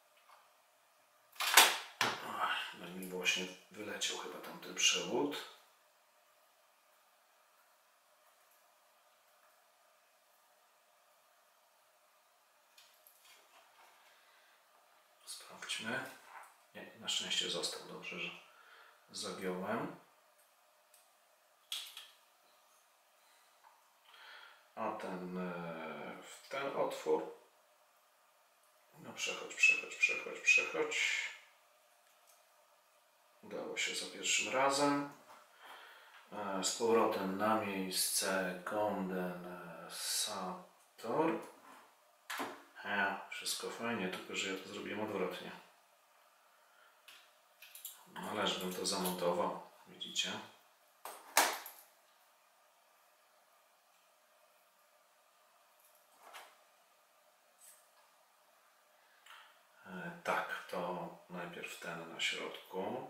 No i mi właśnie wyleciał chyba tamten przewód. Sprawdźmy. Nie, na szczęście został. Dobrze, że zagiąłem. A w ten otwór. No przechodź. Udało się za pierwszym razem. Z powrotem na miejsce kondensator. Wszystko fajnie, tylko że ja to zrobiłem odwrotnie. Ale żebym to zamontował, widzicie? Tak, to najpierw ten na środku.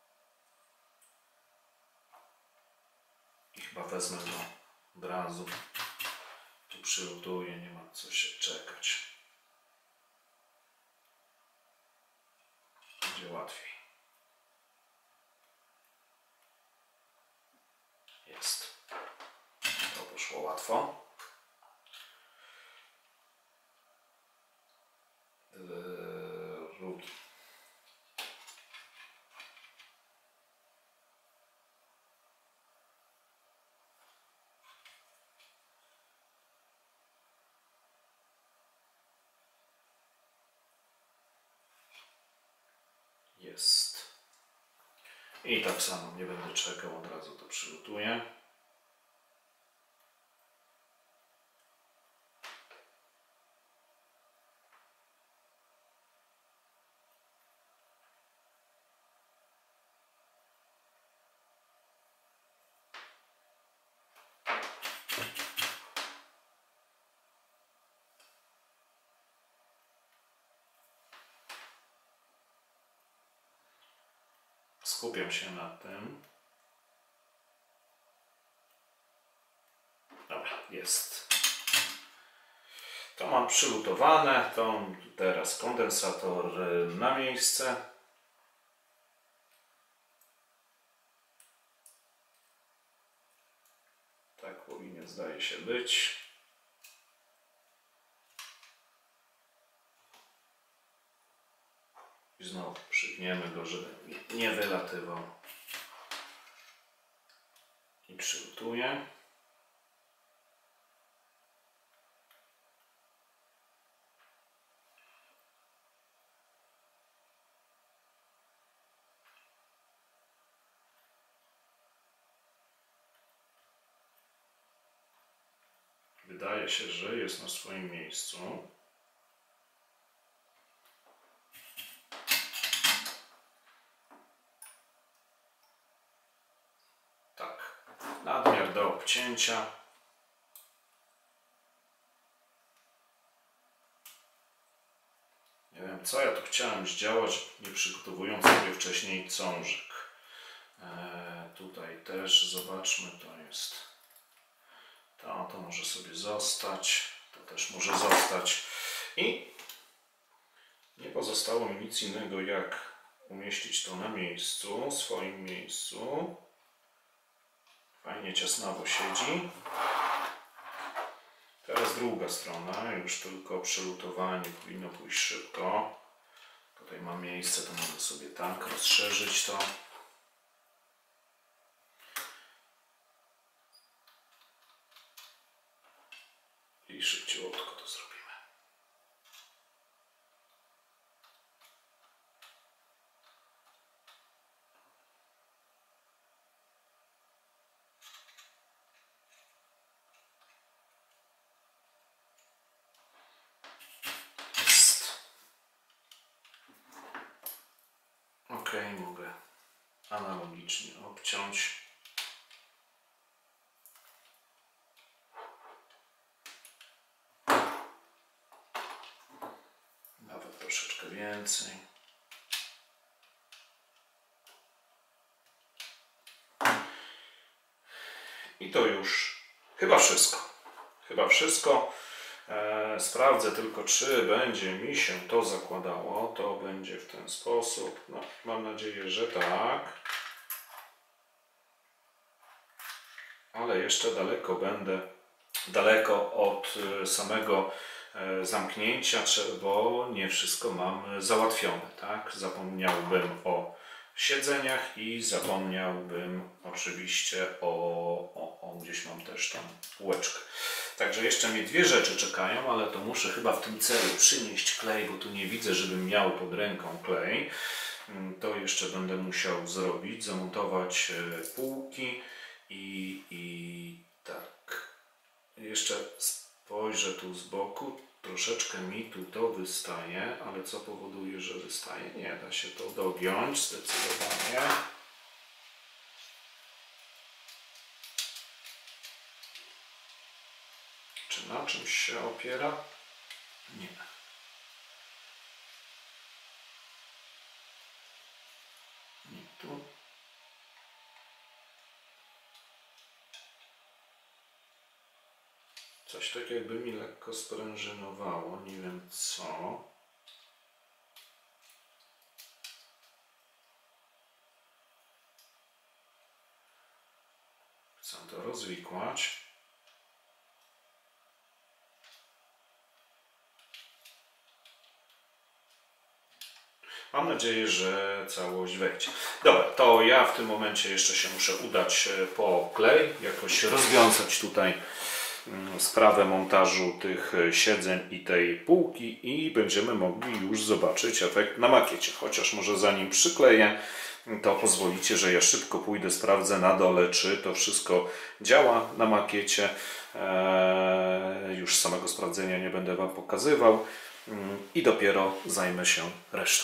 I chyba wezmę go od razu. Tu przylutuję, nie ma co się czekać. Będzie łatwiej. Jest. To poszło łatwo. Drugi. Jest. I tak samo, nie będę czekał, od razu to przylutuję. Skupiam się na tym. Dobra, jest. To mam przylutowane. To teraz kondensator na miejsce. Tak powinien, zdaje się, być. I znowu przygniemy go, żeby nie wylatywał. I przylutuję. Wydaje się, że jest na swoim miejscu. Tak, nadmiar do obcięcia. Nie wiem, co ja tu chciałem zdziałać, nie przygotowując sobie wcześniej cążek. Tutaj też zobaczmy, to jest. To może sobie zostać, to też może zostać. I nie pozostało mi nic innego, jak umieścić to na miejscu, swoim miejscu. Fajnie ciasnawo siedzi. Teraz druga strona, już tylko przelutowanie powinno pójść szybko. Tutaj mam miejsce, to mogę sobie tak rozszerzyć to. I szybciutko to zrobimy. Jest. Ok, mogę analogicznie obciąć. Nawet troszeczkę więcej. I to już chyba wszystko. Chyba wszystko. Sprawdzę tylko, czy będzie mi się to zakładało. To będzie w ten sposób. No, mam nadzieję, że tak. Ale jeszcze daleko będę. Daleko od samego zamknięcia, bo nie wszystko mam załatwione. Tak? Zapomniałbym o siedzeniach i zapomniałbym oczywiście o gdzieś mam też tam półeczkę. Także jeszcze mnie dwie rzeczy czekają, ale to muszę chyba w tym celu przynieść klej, bo tu nie widzę, żebym miał pod ręką klej. To jeszcze będę musiał zrobić, zamontować półki i tak. Jeszcze spojrzę tu z boku. Troszeczkę mi tu to wystaje, ale co powoduje, że wystaje? Nie da się to dogiąć zdecydowanie. Czy na czymś się opiera? Nie. Nie tu. Coś tak jakby mi lekko sprężynowało, nie wiem co. Chcę to rozwikłać. Mam nadzieję, że całość wejdzie. Dobra, to ja w tym momencie jeszcze się muszę udać po klej, jakoś rozwiązać tutaj sprawę montażu tych siedzeń i tej półki i będziemy mogli już zobaczyć efekt na makiecie. Chociaż może zanim przykleję, to pozwolicie, że ja szybko pójdę, sprawdzę na dole, czy to wszystko działa na makiecie. Już samego sprawdzenia nie będę Wam pokazywał i dopiero zajmę się resztą.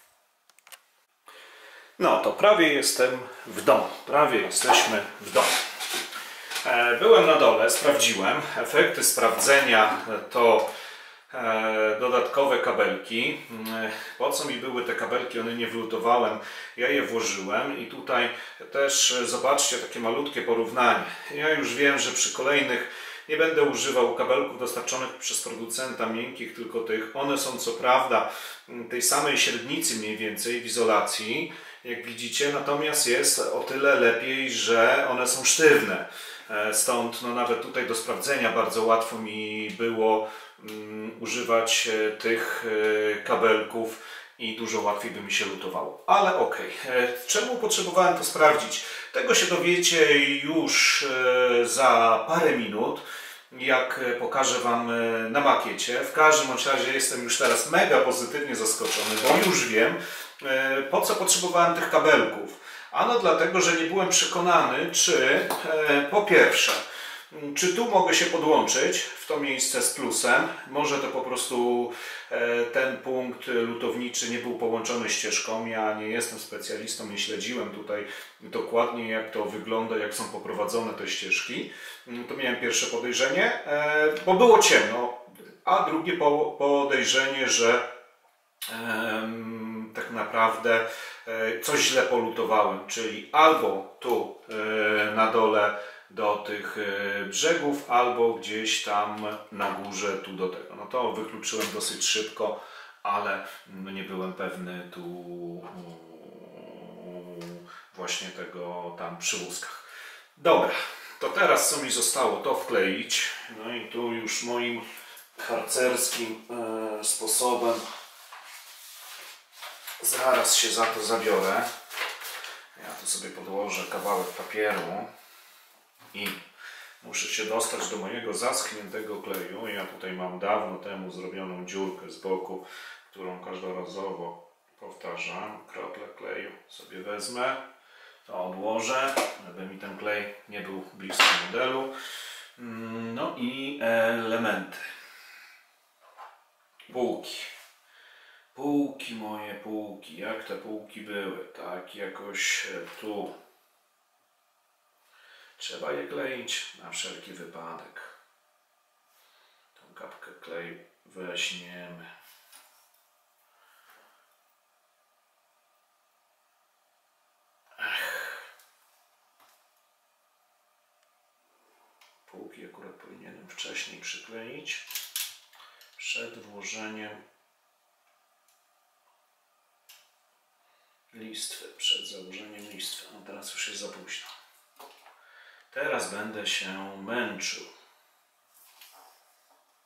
No to prawie jestem w domu, prawie jesteśmy w domu. Byłem na dole, sprawdziłem. Efekty sprawdzenia to dodatkowe kabelki. Po co mi były te kabelki? One nie wlutowałem. Ja je włożyłem i tutaj też zobaczcie takie malutkie porównanie. Ja już wiem, że przy kolejnych nie będę używał kabelków dostarczonych przez producenta miękkich, tylko tych. One są co prawda tej samej średnicy mniej więcej w izolacji, jak widzicie, natomiast jest o tyle lepiej, że one są sztywne. Stąd no, nawet tutaj do sprawdzenia bardzo łatwo mi było używać tych kabelków i dużo łatwiej by mi się lutowało. Ale okej. Czemu potrzebowałem to sprawdzić? Tego się dowiecie już za parę minut, jak pokażę Wam na makiecie. W każdym razie jestem już teraz mega pozytywnie zaskoczony, bo już wiem, po co potrzebowałem tych kabelków. Ano dlatego, że nie byłem przekonany, czy po pierwsze, czy tu mogę się podłączyć w to miejsce z plusem. Może to po prostu ten punkt lutowniczy nie był połączony ścieżką. Ja nie jestem specjalistą, nie śledziłem tutaj dokładnie jak to wygląda, jak są poprowadzone te ścieżki. To miałem pierwsze podejrzenie, bo było ciemno. A drugie podejrzenie, że tak naprawdę coś źle polutowałem, czyli albo tu na dole do tych brzegów, albo gdzieś tam na górze tu do tego. No to wykluczyłem dosyć szybko, ale nie byłem pewny tu właśnie tego tam przy łuskach. Dobra, to teraz co mi zostało to wkleić. No i tu już moim harcerskim sposobem zaraz się za to zabiorę. Ja tu sobie podłożę kawałek papieru i muszę się dostać do mojego zaschniętego kleju. Ja tutaj mam dawno temu zrobioną dziurkę z boku, którą każdorazowo powtarzam. Krople kleju sobie wezmę, to odłożę, żeby mi ten klej nie był bliski modelu. No i elementy. Półki. Półki moje, półki. Jak te półki były? Tak jakoś tu. Trzeba je kleić na wszelki wypadek. Tą kapkę kleju weźmiemy. Półki akurat powinienem wcześniej przykleić. Przed włożeniem listwy, przed założeniem listwy. No teraz już jest za późno. Teraz będę się męczył.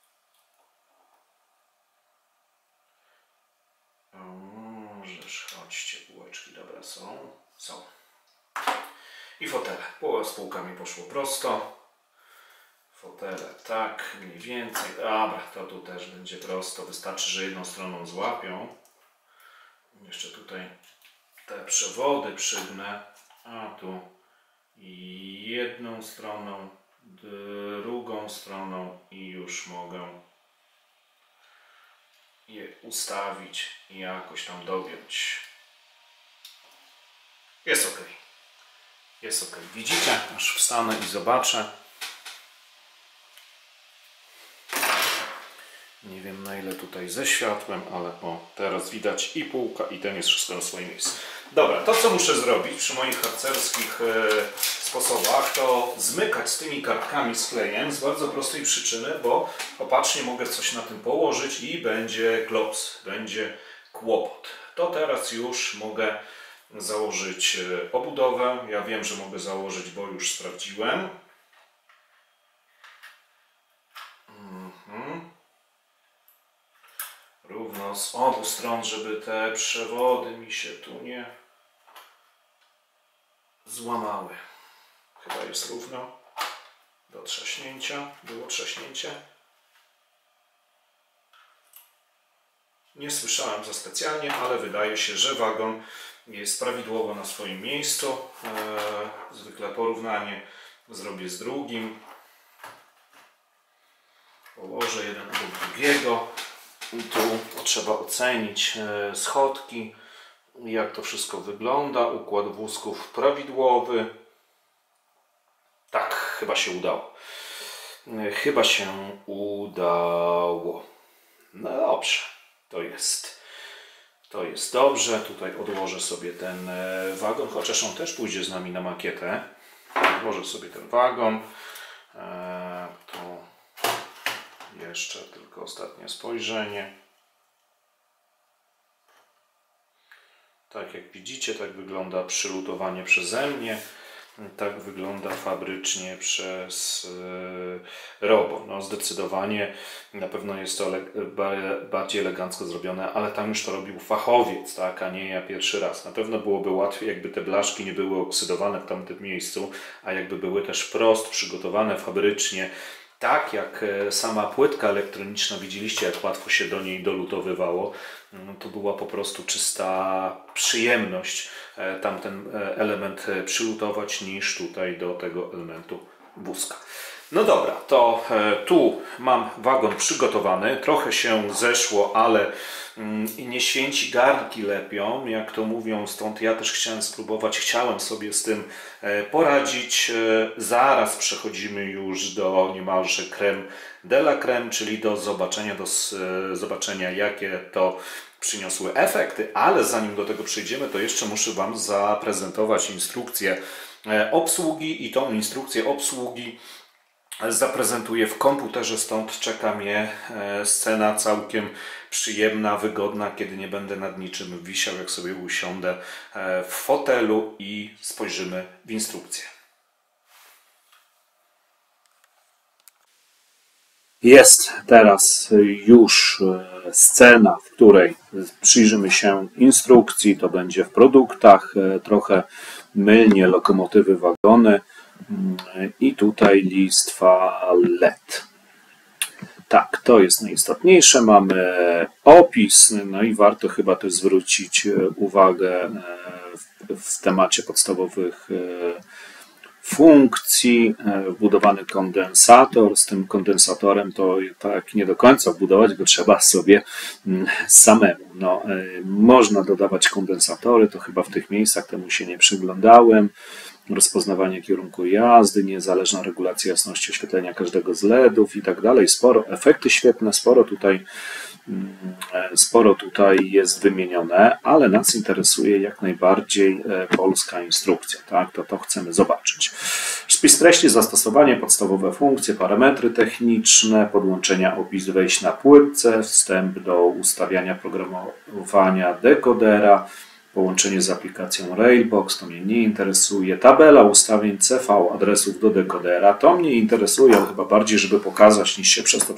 Możesz, chodź 12 półeczki, dobra, są. I fotele. Z półkami poszło prosto. Fotele tak, mniej więcej. Dobra, to tu też będzie prosto. Wystarczy, że jedną stroną złapią. Jeszcze tutaj te przewody przygnę. A tu jedną stroną, drugą stroną i już mogę je ustawić i jakoś tam dogiąć. Jest ok. Jest ok. Widzicie? Aż wstanę i zobaczę. Nie wiem, na ile tutaj ze światłem, ale o, teraz widać i półka, i ten jest wszystko na swoim miejscu. Dobra, to co muszę zrobić przy moich harcerskich sposobach, to zmykać z tymi kartkami z klejem z bardzo prostej przyczyny, bo opacznie mogę coś na tym położyć i będzie klops, będzie kłopot. To teraz już mogę założyć obudowę. Ja wiem, że mogę założyć, bo już sprawdziłem. Równo z obu stron, żeby te przewody mi się tu nie złamały. Chyba jest równo do trzaśnięcia. Było trzaśnięcie. Nie słyszałem za specjalnie, ale wydaje się, że wagon jest prawidłowo na swoim miejscu. Zwykle porównanie zrobię z drugim. Położę jeden obok drugiego. I tu trzeba ocenić schodki, jak to wszystko wygląda. Układ wózków prawidłowy. Tak, chyba się udało. Chyba się udało. No dobrze, to jest dobrze. Tutaj odłożę sobie ten wagon, chociaż on też pójdzie z nami na makietę. Odłożę sobie ten wagon. Tu jeszcze tylko ostatnie spojrzenie. Tak jak widzicie, tak wygląda przylutowanie przeze mnie. Tak wygląda fabrycznie przez Robo. No zdecydowanie na pewno jest to bardziej elegancko zrobione, ale tam już to robił fachowiec, tak, a nie ja pierwszy raz. Na pewno byłoby łatwiej, jakby te blaszki nie były oksydowane w tamtym miejscu, a jakby były też wprost przygotowane fabrycznie. Tak jak sama płytka elektroniczna, widzieliście, jak łatwo się do niej dolutowywało, to była po prostu czysta przyjemność tamten element przylutować, niż tutaj do tego elementu wózka. No dobra, to tu mam wagon przygotowany, trochę się zeszło, ale nie święci garnki lepią, jak to mówią, stąd ja też chciałem sobie z tym poradzić. Zaraz przechodzimy już do niemalże crème de la crème, czyli do zobaczenia, jakie to przyniosły efekty, ale zanim do tego przejdziemy, to jeszcze muszę Wam zaprezentować instrukcję obsługi i tą instrukcję obsługi zaprezentuję w komputerze, stąd czeka mnie scena całkiem przyjemna, wygodna, kiedy nie będę nad niczym wisiał, jak sobie usiądę w fotelu i spojrzymy w instrukcję. Jest teraz już scena, w której przyjrzymy się instrukcji, to będzie w produktach, trochę mylnie lokomotywy, wagony i tutaj listwa LED. Tak, to jest najistotniejsze. Mamy opis, no i warto chyba też zwrócić uwagę w temacie podstawowych funkcji, wbudowany kondensator. Z tym kondensatorem to tak nie do końca wbudować, go trzeba sobie samemu. No, można dodawać kondensatory, to chyba w tych miejscach temu się nie przyglądałem. Rozpoznawanie kierunku jazdy, niezależna regulacja jasności oświetlenia każdego z LEDów i tak dalej. Sporo efekty świetne, sporo tutaj jest wymienione, ale nas interesuje jak najbardziej polska instrukcja. Tak? To chcemy zobaczyć. Spis treści, zastosowanie, podstawowe funkcje, parametry techniczne, podłączenia, opis wejść na płytce, wstęp do ustawiania programowania dekodera, połączenie z aplikacją Railbox, to mnie nie interesuje. Tabela ustawień CV adresów do dekodera, to mnie interesuje, ale chyba bardziej, żeby pokazać, niż się przez to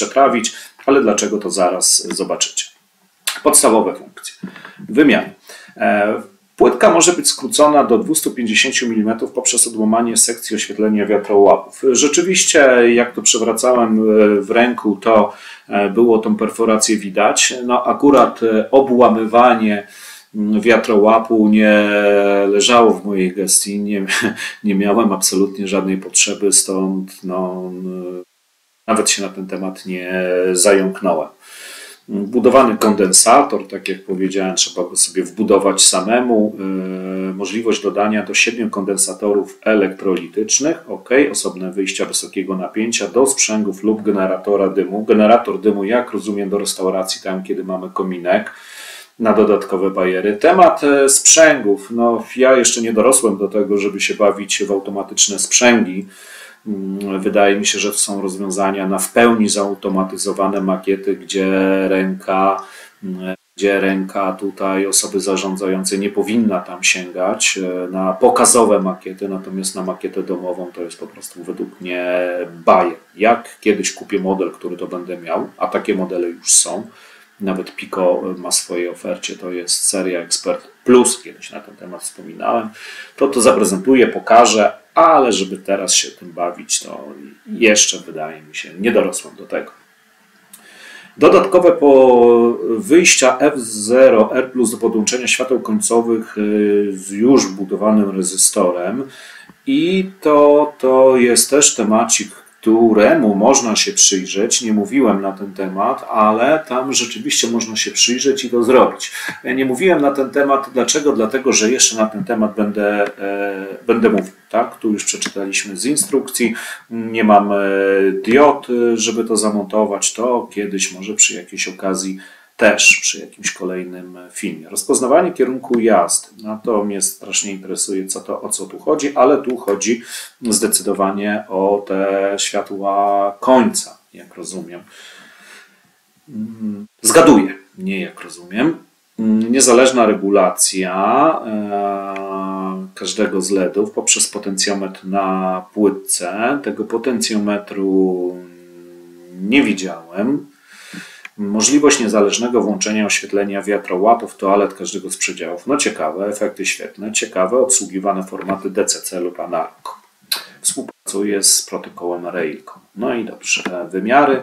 przeprawić, ale dlaczego to zaraz zobaczycie. Podstawowe funkcje. Wymiany. Płytka może być skrócona do 250 mm poprzez odłamanie sekcji oświetlenia wiatrołapów. Rzeczywiście, jak to przewracałem w ręku, to było tą perforację widać. No akurat obłamywanie wiatrołapu nie leżało w mojej gestii, nie miałem absolutnie żadnej potrzeby, stąd no, nawet się na ten temat nie zająknąłem. Budowany kondensator, tak jak powiedziałem, trzeba go sobie wbudować samemu. Możliwość dodania do 7 kondensatorów elektrolitycznych, ok, osobne wyjścia wysokiego napięcia do sprzęgów lub generatora dymu. Generator dymu, jak rozumiem, do restauracji, tam kiedy mamy kominek, na dodatkowe bajery. Temat sprzęgów, no ja jeszcze nie dorosłem do tego, żeby się bawić w automatyczne sprzęgi. Wydaje mi się, że to są rozwiązania na w pełni zautomatyzowane makiety, gdzie ręka tutaj osoby zarządzającej nie powinna tam sięgać na pokazowe makiety, natomiast na makietę domową to jest po prostu według mnie bajer. Jak kiedyś kupię model, który to będę miał, a takie modele już są, nawet Pico ma w swojej ofercie, to jest seria Expert Plus, kiedyś na ten temat wspominałem, to zaprezentuję, pokażę, ale żeby teraz się tym bawić, to jeszcze wydaje mi się, nie dorosłem do tego. Dodatkowe wyjścia F0R+ do podłączenia świateł końcowych z już wbudowanym rezystorem i to jest też temacik, któremu można się przyjrzeć. Nie mówiłem na ten temat, ale tam rzeczywiście można się przyjrzeć i to zrobić. Ja nie mówiłem na ten temat. Dlaczego? Dlatego, że jeszcze na ten temat będę mówił. Tak? Tu już przeczytaliśmy z instrukcji. Nie mam diod, żeby to zamontować. To kiedyś może przy jakiejś okazji też przy jakimś kolejnym filmie. Rozpoznawanie kierunku jazdy. No to mnie strasznie interesuje, o co tu chodzi, ale tu chodzi zdecydowanie o te światła końca, jak rozumiem. Zgaduję, nie jak rozumiem. Niezależna regulacja każdego z LEDów poprzez potencjometr na płytce. Tego potencjometru nie widziałem. Możliwość niezależnego włączenia oświetlenia wiatrołapów toalet każdego z przedziałów. No ciekawe, efekty świetne, ciekawe, obsługiwane formaty DCC lub analog. Współpracuje z protokołem Railcom. No i dobrze, wymiary.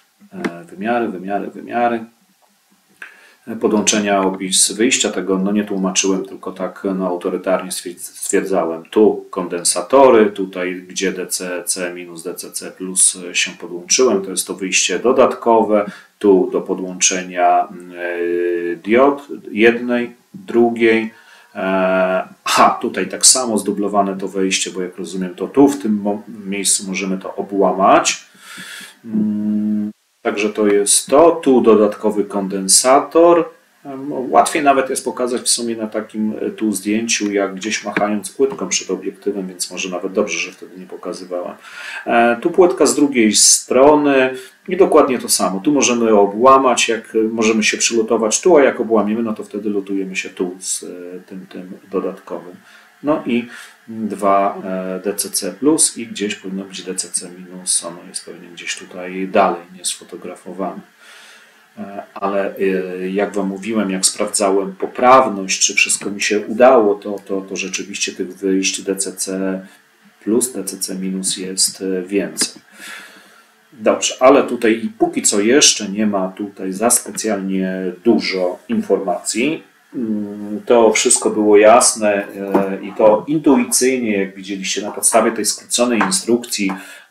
Podłączenia, opis wyjścia, tego no nie tłumaczyłem, tylko tak no, autorytarnie stwierdzałem. Tu kondensatory, tutaj gdzie DCC minus DCC plus się podłączyłem, to jest to wyjście dodatkowe. Tu do podłączenia diod jednej, drugiej. Tutaj tak samo zdublowane to wejście, bo jak rozumiem to tu w tym miejscu możemy to obłamać. Także to jest to. Tu dodatkowy kondensator. Łatwiej nawet jest pokazać w sumie na takim tu zdjęciu, jak gdzieś machając płytką przed obiektywem, więc może nawet dobrze, że wtedy nie pokazywałem. Tu płytka z drugiej strony i dokładnie to samo. Tu możemy obłamać, jak możemy się przylutować tu, a jak obłamiemy, no to wtedy lutujemy się tu z tym dodatkowym. No i 2 DCC plus i gdzieś powinno być DCC minus, ono jest pewnie gdzieś tutaj dalej, nie sfotografowane. Ale jak Wam mówiłem, jak sprawdzałem poprawność, czy wszystko mi się udało, to rzeczywiście tych wyjść DCC plus, DCC minus jest więcej. Dobrze, ale tutaj póki co jeszcze nie ma tutaj za specjalnie dużo informacji. To wszystko było jasne i to intuicyjnie, jak widzieliście, na podstawie tej skróconej instrukcji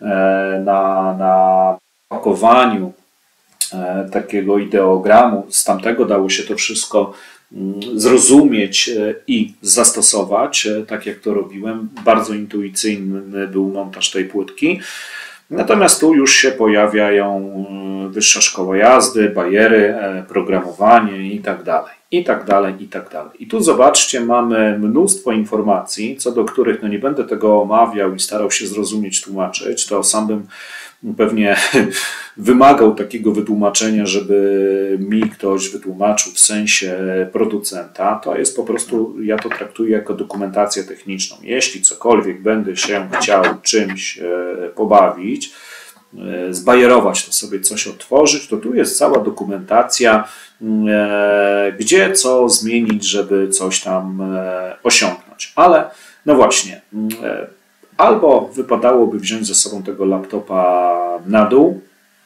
na pakowaniu takiego ideogramu, z tamtego dało się to wszystko zrozumieć i zastosować, tak jak to robiłem. Bardzo intuicyjny był montaż tej płytki. Natomiast tu już się pojawiają wyższa szkoła jazdy, bajery, programowanie i tak dalej. I tu zobaczcie, mamy mnóstwo informacji, co do których no nie będę tego omawiał i starał się zrozumieć, tłumaczyć. To sam bym pewnie wymagał takiego wytłumaczenia, żeby mi ktoś wytłumaczył w sensie producenta. To jest po prostu, ja to traktuję jako dokumentację techniczną. Jeśli cokolwiek będę się chciał czymś pobawić, zbajerować, to sobie coś odtworzyć, to tu jest cała dokumentacja, gdzie co zmienić, żeby coś tam osiągnąć. Ale no właśnie, albo wypadałoby wziąć ze sobą tego laptopa na dół,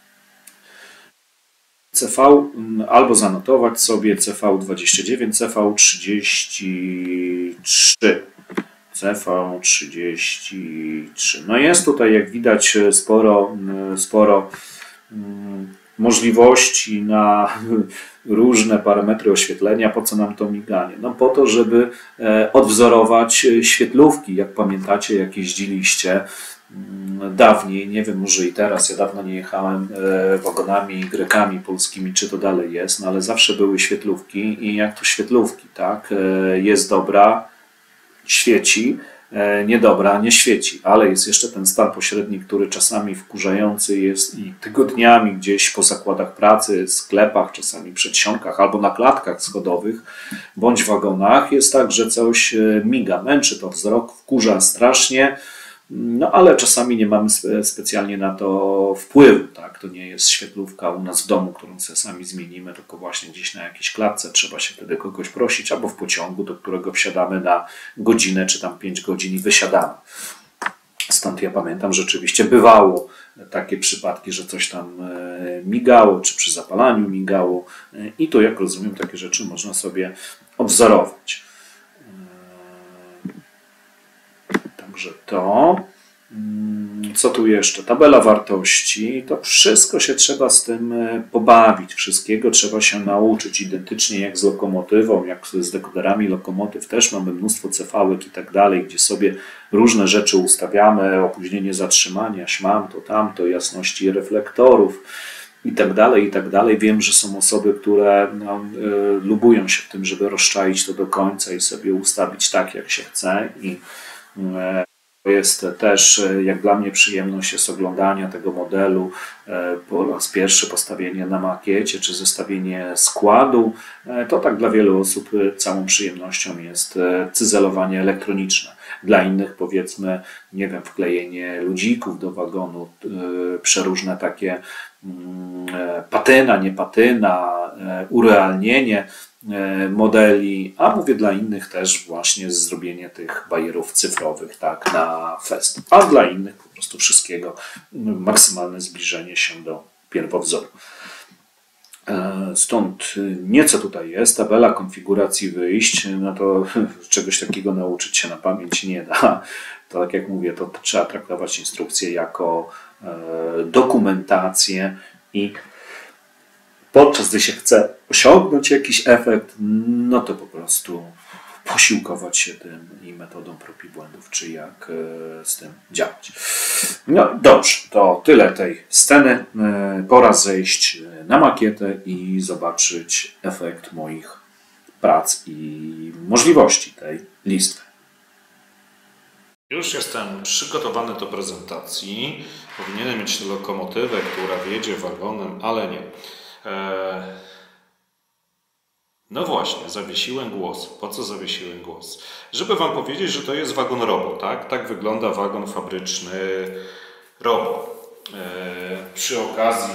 CV, albo zanotować sobie CV29, CV33. CV33. No jest tutaj, jak widać, sporo możliwości na różne parametry oświetlenia. Po co nam to miganie? No po to, żeby odwzorować świetlówki. Jak pamiętacie, jak jeździliście dawniej, nie wiem, może i teraz, ja dawno nie jechałem wagonami grekami polskimi, czy to dalej jest, no ale zawsze były świetlówki i jak to świetlówki, tak? Jest dobra, świeci, niedobra, nie świeci, ale jest jeszcze ten stan pośredni, który czasami wkurzający jest i tygodniami gdzieś po zakładach pracy, sklepach, czasami przedsionkach albo na klatkach schodowych bądź wagonach jest tak, że coś miga, męczy to wzrok, wkurza strasznie, no ale czasami nie mamy specjalnie na to wpływu, tak? To nie jest świetlówka u nas w domu, którą sobie sami zmienimy, tylko właśnie gdzieś na jakiejś klatce trzeba się wtedy kogoś prosić, albo w pociągu, do którego wsiadamy na godzinę, czy tam 5 godzin i wysiadamy. Stąd ja pamiętam, rzeczywiście bywało takie przypadki, że coś tam migało, czy przy zapalaniu migało i to, jak rozumiem, takie rzeczy można sobie odwzorować. Także to. Co tu jeszcze? Tabela wartości. To wszystko się trzeba z tym pobawić. Wszystkiego trzeba się nauczyć. Identycznie jak z lokomotywą, jak z dekoderami lokomotyw. Też mamy mnóstwo cefałek i tak dalej, gdzie sobie różne rzeczy ustawiamy. Opóźnienie zatrzymania, śmam, to tamto, jasności reflektorów i tak dalej, i tak dalej. Wiem, że są osoby, które lubują się w tym, żeby rozczaić to do końca i sobie ustawić tak, jak się chce. I to jest też, jak dla mnie, przyjemność jest oglądania tego modelu po raz pierwszy, postawienie na makiecie czy zestawienie składu. To tak dla wielu osób całą przyjemnością jest cyzelowanie elektroniczne. Dla innych, powiedzmy, nie wiem, wklejenie ludzików do wagonu, przeróżne takie patyna, nie patyna, urealnienie modeli, a mówię dla innych też właśnie zrobienie tych bajerów cyfrowych, tak, na fest. A dla innych po prostu wszystkiego maksymalne zbliżenie się do pierwowzoru. Stąd nieco tutaj jest, tabela konfiguracji wyjść, no to czegoś takiego nauczyć się na pamięć nie da. To tak jak mówię, to trzeba traktować instrukcję jako dokumentację i podczas gdy się chce osiągnąć jakiś efekt, no to po prostu posiłkować się tym i metodą prób i błędów, czy jak z tym działać. No dobrze, to tyle tej sceny. Pora zejść na makietę i zobaczyć efekt moich prac i możliwości tej listy. Już jestem przygotowany do prezentacji. Powinienem mieć lokomotywę, która wjedzie wagonem, ale nie. No właśnie, zawiesiłem głos. Po co zawiesiłem głos? Żeby Wam powiedzieć, że to jest wagon Robo, tak? Tak wygląda wagon fabryczny Robo. Przy okazji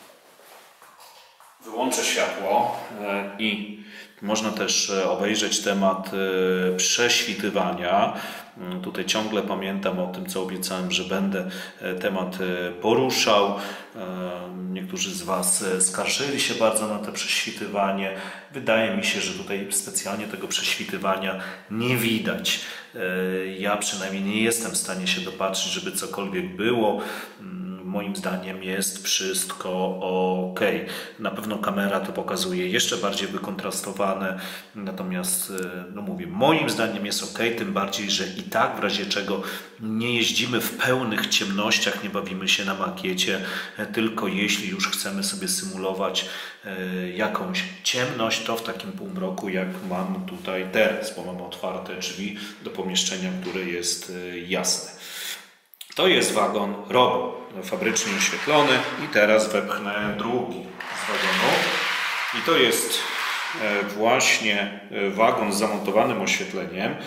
wyłączę światło i można też obejrzeć temat prześwitywania. Tutaj ciągle pamiętam o tym, co obiecałem, że będę temat poruszał. Niektórzy z Was skarżyli się bardzo na to prześwitywanie. Wydaje mi się, że tutaj specjalnie tego prześwitywania nie widać. Ja przynajmniej nie jestem w stanie się dopatrzyć, żeby cokolwiek było. Moim zdaniem jest wszystko ok. Na pewno kamera to pokazuje jeszcze bardziej wykontrastowane, natomiast no mówię, moim zdaniem jest ok, tym bardziej, że i tak w razie czego nie jeździmy w pełnych ciemnościach, nie bawimy się na makiecie, tylko jeśli już chcemy sobie symulować jakąś ciemność, to w takim półmroku jak mam tutaj teraz, bo mam otwarte drzwi do pomieszczenia, które jest jasne. To jest wagon Robo, fabrycznie oświetlony i teraz wepchnę drugi z wagonu. I to jest właśnie wagon z zamontowanym oświetleniem.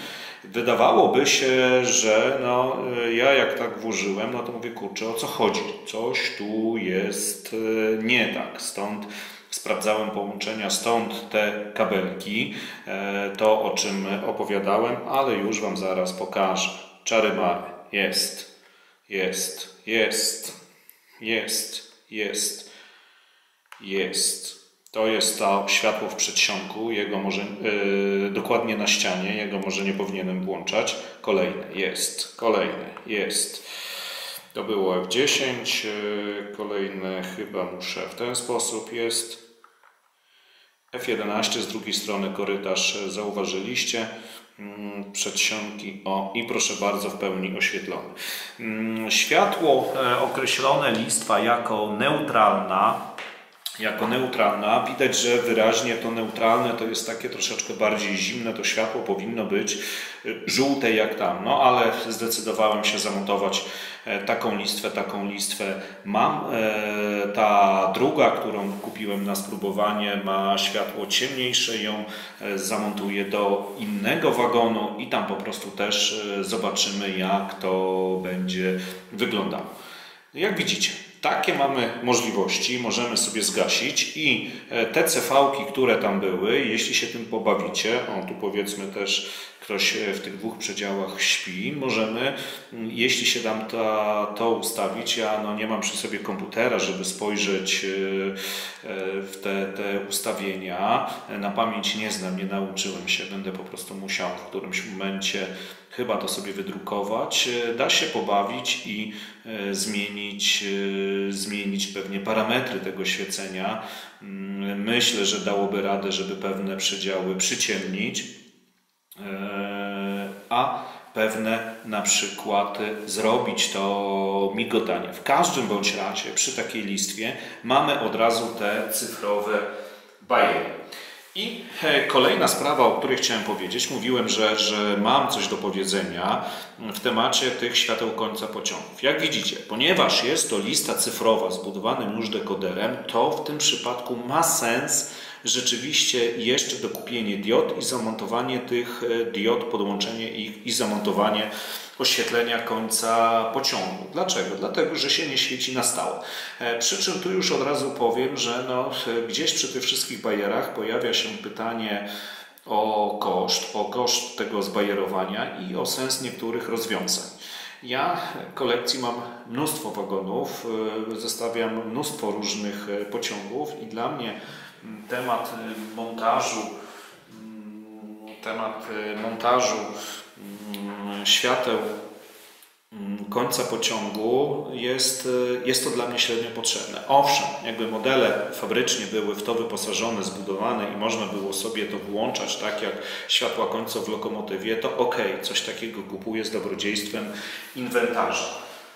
Wydawałoby się, że no, ja jak tak włożyłem, no to mówię, kurczę, o co chodzi? Coś tu jest nie tak. Stąd sprawdzałem połączenia, stąd te kabelki, to o czym opowiadałem, ale już Wam zaraz pokażę. Czary mary. Jest, jest, jest, jest, jest, jest. To jest to światło w przedsionku, jego może dokładnie na ścianie, jego może nie powinienem włączać. Kolejne, jest, kolejne, jest. To było F10, kolejne chyba muszę w ten sposób, jest. F11 z drugiej strony korytarz zauważyliście. Przedsionki, o i proszę bardzo, w pełni oświetlone. Światło określone listwa jako neutralna, widać, że wyraźnie to neutralne to jest takie troszeczkę bardziej zimne, to światło powinno być żółte jak tam, no ale zdecydowałem się zamontować taką listwę mam. Ta druga, którą kupiłem na spróbowanie, ma światło ciemniejsze, ją zamontuję do innego wagonu i tam po prostu też zobaczymy, jak to będzie wyglądało. Jak widzicie, takie mamy możliwości, możemy sobie zgasić i te CV-ki, które tam były, jeśli się tym pobawicie, o tu powiedzmy też ktoś w tych dwóch przedziałach śpi, możemy, jeśli się dam to ustawić, ja no nie mam przy sobie komputera, żeby spojrzeć w te ustawienia, na pamięć nie znam, nie nauczyłem się, będę po prostu musiał w którymś momencie chyba to sobie wydrukować, da się pobawić i zmienić pewnie parametry tego świecenia. Myślę, że dałoby radę, żeby pewne przedziały przyciemnić, a pewne na przykład zrobić to migotanie. W każdym bądź razie przy takiej listwie mamy od razu te cyfrowe bariery. I kolejna sprawa, o której chciałem powiedzieć, mówiłem, że mam coś do powiedzenia w temacie tych świateł końca pociągów. Jak widzicie, ponieważ jest to lista cyfrowa zbudowanym już dekoderem, to w tym przypadku ma sens rzeczywiście jeszcze dokupienie diod i zamontowanie tych diod, podłączenie ich i zamontowanie oświetlenia końca pociągu. Dlaczego? Dlatego, że się nie świeci na stałe. Przy czym tu już od razu powiem, że no, gdzieś przy tych wszystkich bajerach pojawia się pytanie o koszt tego zbajerowania i o sens niektórych rozwiązań. Ja w kolekcji mam mnóstwo wagonów, zestawiam mnóstwo różnych pociągów i dla mnie temat montażu świateł końca pociągu jest to dla mnie średnio potrzebne. Owszem, jakby modele fabrycznie były w to wyposażone, zbudowane i można było sobie to włączać tak jak światła końca w lokomotywie, to ok, coś takiego kupuję z dobrodziejstwem inwentarza.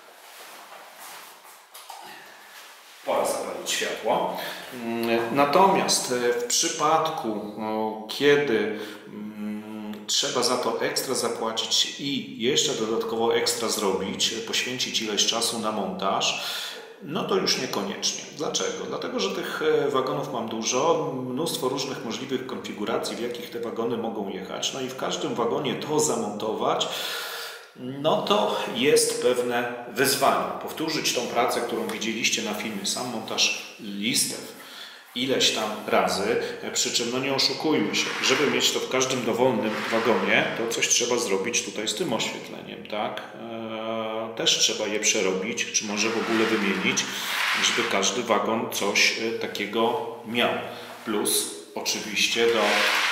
Pora zapalić światło. Natomiast w przypadku, kiedy trzeba za to ekstra zapłacić i jeszcze dodatkowo ekstra zrobić, poświęcić ileś czasu na montaż, no to już niekoniecznie. Dlaczego? Dlatego, że tych wagonów mam dużo, mnóstwo różnych możliwych konfiguracji, w jakich te wagony mogą jechać, no i w każdym wagonie to zamontować, no to jest pewne wyzwanie. Powtórzyć tą pracę, którą widzieliście na filmie, sam montaż listew, ileś tam razy, przy czym no nie oszukujmy się, żeby mieć to w każdym dowolnym wagonie, to coś trzeba zrobić tutaj z tym oświetleniem, tak? Też trzeba je przerobić, czy może w ogóle wymienić, żeby każdy wagon coś takiego miał. Plus oczywiście do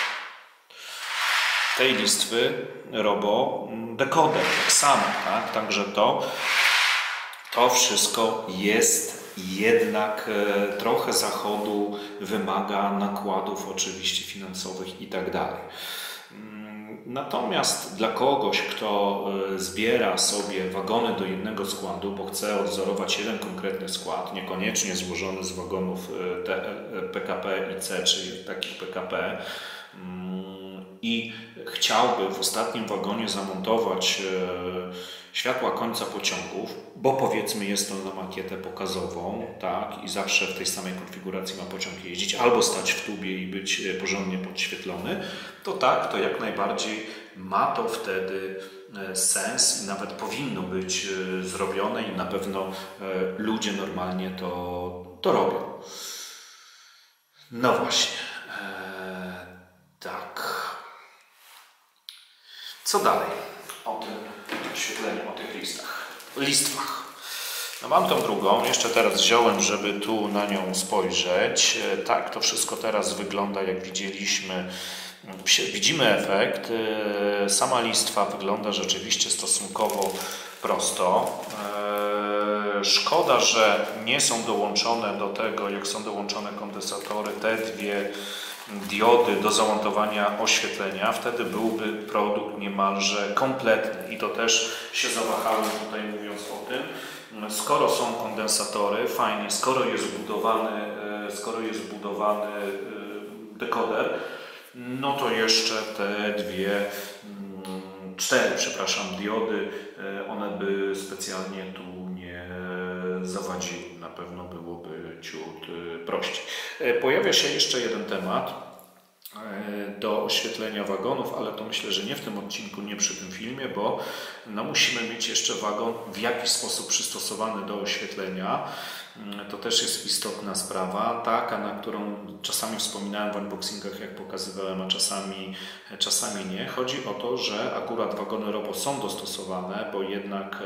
tej listwy robo dekoder, tak samo, tak? Także to wszystko jest jednak trochę zachodu, wymaga nakładów oczywiście finansowych i tak dalej. Natomiast dla kogoś, kto zbiera sobie wagony do jednego składu, bo chce odzorować jeden konkretny skład, niekoniecznie złożony z wagonów PKP i C, czyli takich PKP, i chciałby w ostatnim wagonie zamontować światła końca pociągów, bo powiedzmy jest to na makietę pokazową, tak, i zawsze w tej samej konfiguracji ma pociąg jeździć, albo stać w tubie i być porządnie podświetlony, to tak, to jak najbardziej ma to wtedy sens i nawet powinno być zrobione i na pewno ludzie normalnie to robią. No właśnie. Tak. Co dalej o tym oświetleniu, o tych listwach? No mam tą drugą, jeszcze teraz wziąłem, żeby tu na nią spojrzeć. Tak, to wszystko teraz wygląda, jak widzieliśmy. Widzimy efekt. Sama listwa wygląda rzeczywiście stosunkowo prosto. Szkoda, że nie są dołączone do tego, jak są dołączone kondensatory, te dwie diody do zamontowania oświetlenia. Wtedy byłby produkt niemalże kompletny i to też się zawahałem tutaj mówiąc o tym. Skoro są kondensatory, fajnie, skoro jest wbudowany dekoder, no to jeszcze te cztery diody, one by specjalnie tu nie zawadziły. Na pewno byłoby ciut prościej. Pojawia się jeszcze jeden temat do oświetlenia wagonów, ale to myślę, że nie w tym odcinku, nie przy tym filmie, bo no, musimy mieć jeszcze wagon w jakiś sposób przystosowany do oświetlenia. To też jest istotna sprawa, taka, na którą czasami wspominałem w unboxingach, jak pokazywałem, a czasami nie. Chodzi o to, że akurat wagony ROBO są dostosowane, bo jednak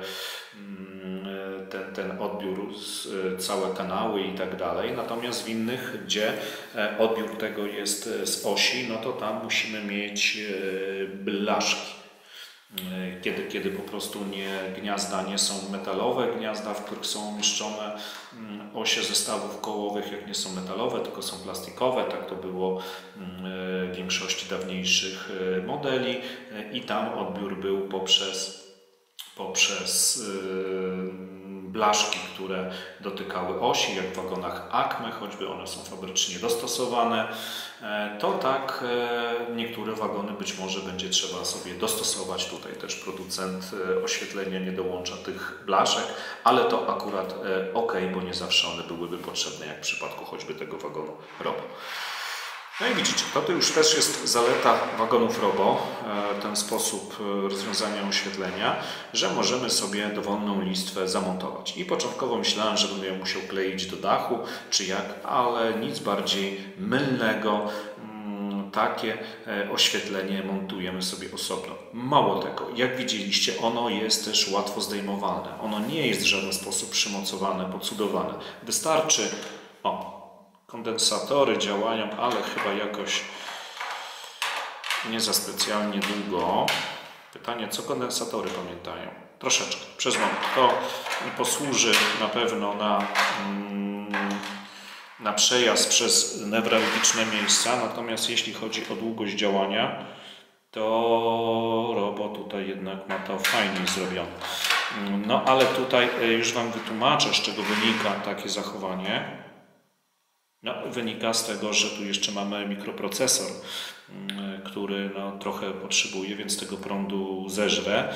ten odbiór, całe kanały i tak dalej. Natomiast w innych, gdzie odbiór tego jest z osi, no to tam musimy mieć blaszki. Kiedy po prostu gniazda nie są metalowe, gniazda, w których są umieszczone osie zestawów kołowych, jak nie są metalowe, tylko są plastikowe. Tak to było w większości dawniejszych modeli i tam odbiór był poprzez blaszki, które dotykały osi, jak w wagonach Acme, choćby one są fabrycznie dostosowane, to tak niektóre wagony być może będzie trzeba sobie dostosować. Tutaj też producent oświetlenia nie dołącza tych blaszek, ale to akurat ok, bo nie zawsze one byłyby potrzebne, jak w przypadku choćby tego wagonu ROBO. No i widzicie, to już też jest zaleta wagonów ROBO, ten sposób rozwiązania oświetlenia, że możemy sobie dowolną listwę zamontować. I początkowo myślałem, że będę ją musiał kleić do dachu, czy jak, ale nic bardziej mylnego. Takie oświetlenie montujemy sobie osobno. Mało tego, jak widzieliście, ono jest też łatwo zdejmowane. Ono nie jest w żaden sposób przymocowane, podsudowane. Wystarczy, kondensatory działają, ale chyba jakoś nie za specjalnie długo. Pytanie, co kondensatory pamiętają? Troszeczkę, przez moment. To posłuży na pewno na przejazd przez newralgiczne miejsca, natomiast jeśli chodzi o długość działania, to ROBO tutaj jednak ma to fajnie zrobione. No ale tutaj już Wam wytłumaczę, z czego wynika takie zachowanie. No, wynika z tego, że tu jeszcze mamy mikroprocesor, który trochę potrzebuje, więc tego prądu zeżre,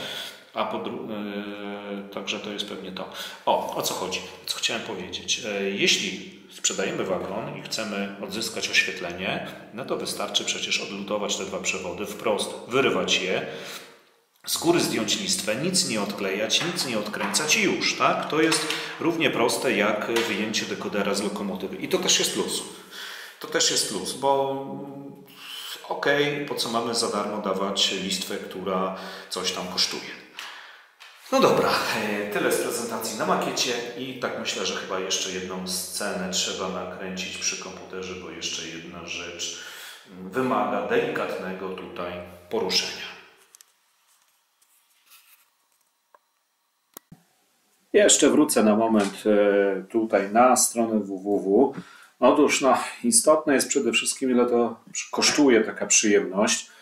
także to jest pewnie to. O co chodzi? Co chciałem powiedzieć? Jeśli sprzedajemy wagon i chcemy odzyskać oświetlenie, no to wystarczy przecież odlutować te dwa przewody wprost, wyrywać je, z góry zdjąć listwę, nic nie odklejać, nic nie odkręcać i już, tak? To jest równie proste jak wyjęcie dekodera z lokomotywy. I to też jest plus. To też jest plus, bo po co mamy za darmo dawać listwę, która coś tam kosztuje. No dobra, tyle z prezentacji na makiecie i tak myślę, że chyba jeszcze jedną scenę trzeba nakręcić przy komputerze, bo jeszcze jedna rzecz wymaga delikatnego tutaj poruszenia. Jeszcze wrócę na moment tutaj na stronę www. Otóż istotne jest przede wszystkim, ile to kosztuje taka przyjemność,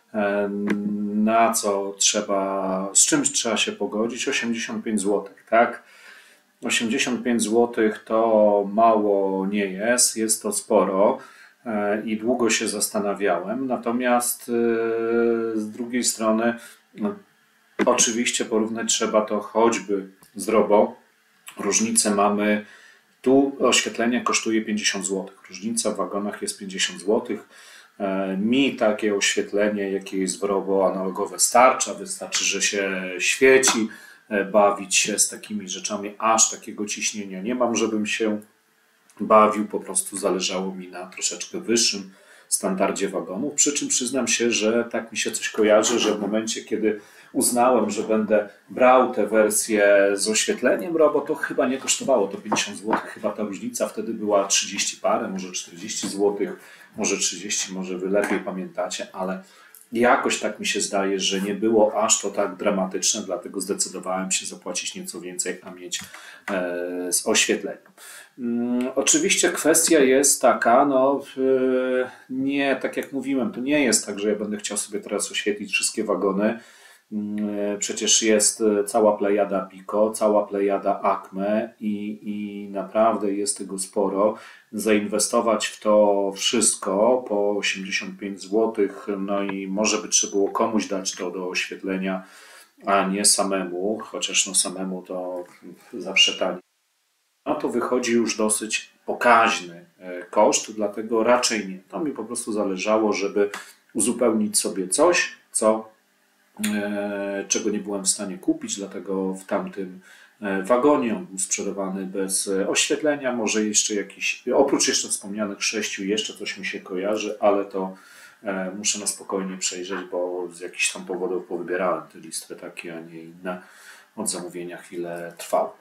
z czymś trzeba się pogodzić. 85 zł, tak? 85 zł to mało nie jest to sporo. i długo się zastanawiałem. Natomiast z drugiej strony, no, oczywiście porównać trzeba to choćby z Robo. Różnicę mamy, tu oświetlenie kosztuje 50 zł. Różnica w wagonach jest 50 zł. Mi takie oświetlenie, jakie jest w Robo analogowe starcza, wystarczy, że się świeci. Bawić się z takimi rzeczami, aż takiego ciśnienia nie mam, żebym się bawił, po prostu zależało mi na troszeczkę wyższym standardzie wagonów, przy czym przyznam się, że tak mi się coś kojarzy, że w momencie, kiedy uznałem, że będę brał tę wersję z oświetleniem Robo, to chyba nie kosztowało to 50 zł, chyba ta różnica wtedy była 30 parę, może 40 zł, może 30, może wy lepiej pamiętacie, ale jakoś tak mi się zdaje, że nie było aż to tak dramatyczne, dlatego zdecydowałem się zapłacić nieco więcej, a mieć z oświetleniem. Oczywiście kwestia jest taka, no nie, tak jak mówiłem, to nie jest tak, że ja będę chciał sobie teraz oświetlić wszystkie wagony. Przecież jest cała plejada Pico, cała plejada Acme i naprawdę jest tego sporo. Zainwestować w to wszystko po 85 zł, no i może by trzeba było komuś dać to do oświetlenia, a nie samemu, chociaż no samemu to zawsze taniej. No to wychodzi już dosyć pokaźny koszt, dlatego raczej nie. To mi po prostu zależało, żeby uzupełnić sobie coś, czego nie byłem w stanie kupić, dlatego w tamtym wagonie on był sprzedawany bez oświetlenia, może jeszcze jakiś, oprócz jeszcze wspomnianych 6, jeszcze coś mi się kojarzy, ale to muszę na spokojnie przejrzeć, bo z jakichś tam powodów powybierałem te listwy takie, a nie inne. Od zamówienia chwilę trwało.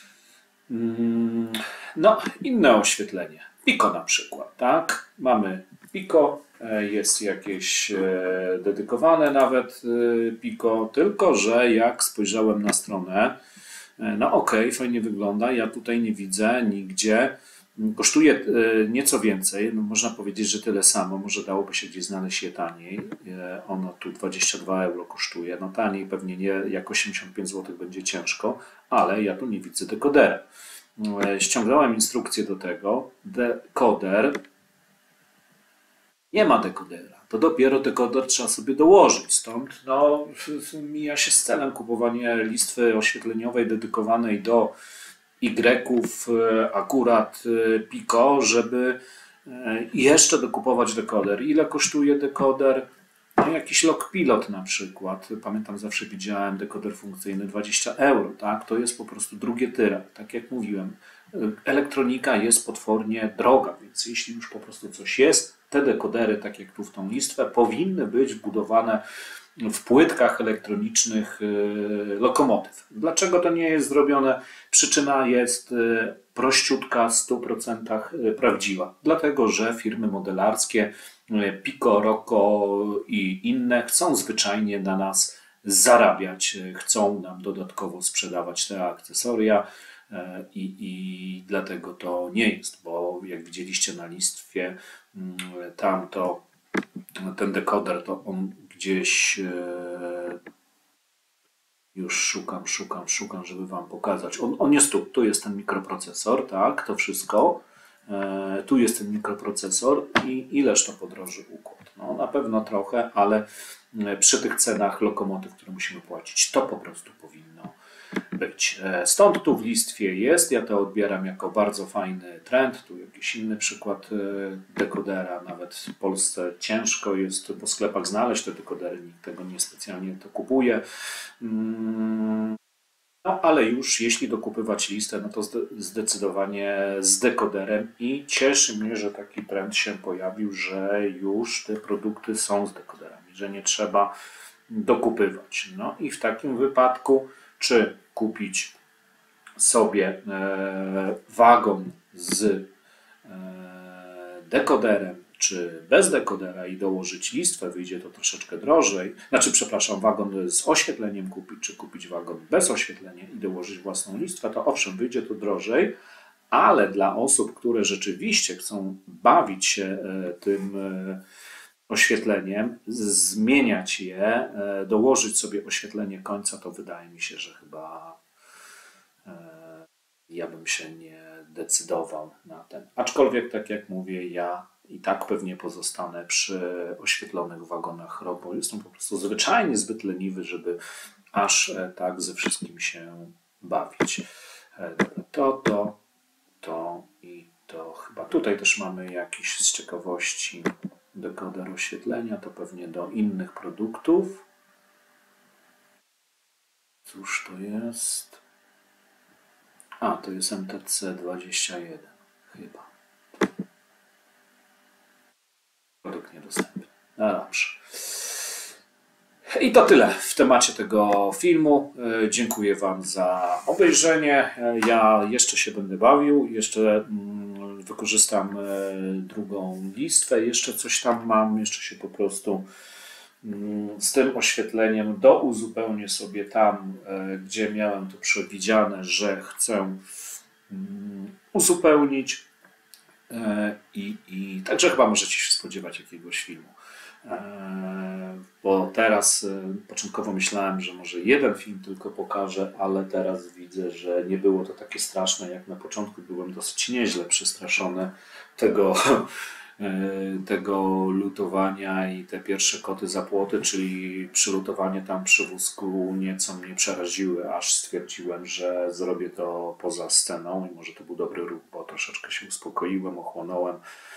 No, inne oświetlenie. Pico na przykład, tak? Mamy Pico, jest jakieś dedykowane nawet Pico, tylko że jak spojrzałem na stronę, no okej, fajnie wygląda, ja tutaj nie widzę nigdzie, kosztuje nieco więcej, no można powiedzieć, że tyle samo, może dałoby się gdzieś znaleźć je taniej, ono tu 22 euro kosztuje, no taniej pewnie nie, jak 85 zł będzie ciężko, ale ja tu nie widzę dekodera. Ściągnąłem instrukcję do tego, dekoder, nie ma dekodera, to dopiero dekoder trzeba sobie dołożyć, stąd no, mija się z celem kupowanie listwy oświetleniowej dedykowanej do Y-ów, akurat Pico, żeby jeszcze dokupować dekoder. Ile kosztuje dekoder? No, jakiś Lockpilot na przykład. Pamiętam, zawsze widziałem dekoder funkcyjny 20 euro. Tak? To jest po prostu drugie tyra. Tak jak mówiłem, elektronika jest potwornie droga, więc jeśli już po prostu coś jest, te dekodery, tak jak tu w tą listwę, powinny być wbudowane w płytkach elektronicznych lokomotyw. Dlaczego to nie jest zrobione? Przyczyna jest prościutka, w 100% prawdziwa. Dlatego, że firmy modelarskie Pico, Rocco i inne chcą zwyczajnie na nas zarabiać, chcą nam dodatkowo sprzedawać te akcesoria i dlatego to nie jest, bo jak widzieliście na listwie, tam to ten dekoder to on gdzieś już szukam, żeby wam pokazać. On jest tu jest ten mikroprocesor, tak, to wszystko. Tu jest ten mikroprocesor i ileż to podroży układ? No na pewno trochę, ale przy tych cenach lokomotyw, które musimy płacić, to po prostu powinno być. Stąd tu w listwie jest, ja to odbieram jako bardzo fajny trend. Tu jakiś inny przykład dekodera, nawet w Polsce ciężko jest po sklepach znaleźć te dekodery, nikt tego nie specjalnie to kupuje. No ale już jeśli dokupywać listę, no to zdecydowanie z dekoderem i cieszy mnie, że taki trend się pojawił, że już te produkty są z dekoderami, że nie trzeba dokupywać. No i w takim wypadku czy kupić sobie wagon z dekoderem, czy bez dekodera i dołożyć listwę, wyjdzie to troszeczkę drożej. Wagon z oświetleniem kupić, czy kupić wagon bez oświetlenia i dołożyć własną listwę, to owszem, wyjdzie to drożej, ale dla osób, które rzeczywiście chcą bawić się tym oświetleniem, zmieniać je, dołożyć sobie oświetlenie końca, to wydaje mi się, że chyba ja bym się nie decydował na ten. Aczkolwiek, tak jak mówię, ja i tak pewnie pozostanę przy oświetlonych wagonach ROBO. Jestem po prostu zwyczajnie zbyt leniwy, żeby aż tak ze wszystkim się bawić. To i to. Chyba tutaj też mamy jakiś z ciekawości dekoder oświetlenia, to pewnie do innych produktów. Cóż to jest? A, to jest MTC21 chyba. Produkt niedostępny. No dobrze. I to tyle w temacie tego filmu. Dziękuję Wam za obejrzenie. Ja jeszcze się będę bawił, jeszcze wykorzystam drugą listwę, jeszcze coś tam mam, jeszcze się po prostu z tym oświetleniem douzupełnię sobie tam, gdzie miałem to przewidziane, że chcę uzupełnić i także chyba możecie się spodziewać jakiegoś filmu. Bo teraz początkowo myślałem, że może jeden film tylko pokażę, ale teraz widzę, że nie było to takie straszne jak na początku. Byłem dosyć nieźle przestraszony tego lutowania i te pierwsze koty za płoty, czyli przylutowanie tam przy wózku nieco mnie przeraziły, aż stwierdziłem, że zrobię to poza sceną i może to był dobry ruch, bo troszeczkę się uspokoiłem, ochłonąłem.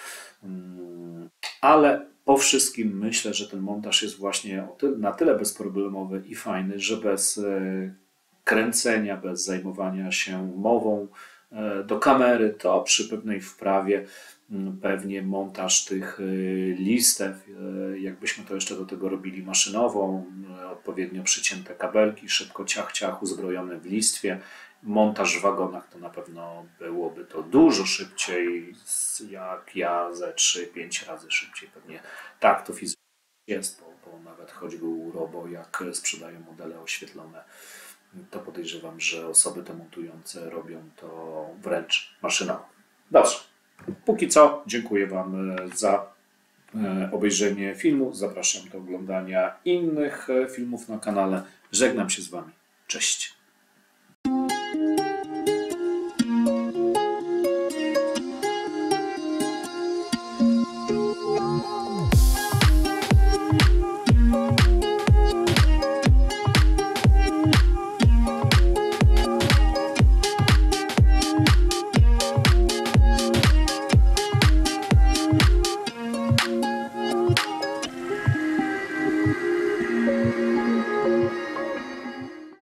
Ale po wszystkim myślę, że ten montaż jest właśnie na tyle bezproblemowy i fajny, że bez kręcenia, bez zajmowania się mową do kamery, to przy pewnej wprawie pewnie montaż tych listew, jakbyśmy to jeszcze do tego robili maszynową, odpowiednio przycięte kabelki, szybko ciach, uzbrojone w listwie, montaż w wagonach, to na pewno byłoby to dużo szybciej, jak ja ze 3-5 razy szybciej. Pewnie tak to fizycznie jest, bo nawet choćby u ROBO, jak sprzedają modele oświetlone, to podejrzewam, że osoby to montujące robią to wręcz maszynowo. Dobrze. Póki co dziękuję Wam za obejrzenie filmu. Zapraszam do oglądania innych filmów na kanale. Żegnam się z Wami. Cześć.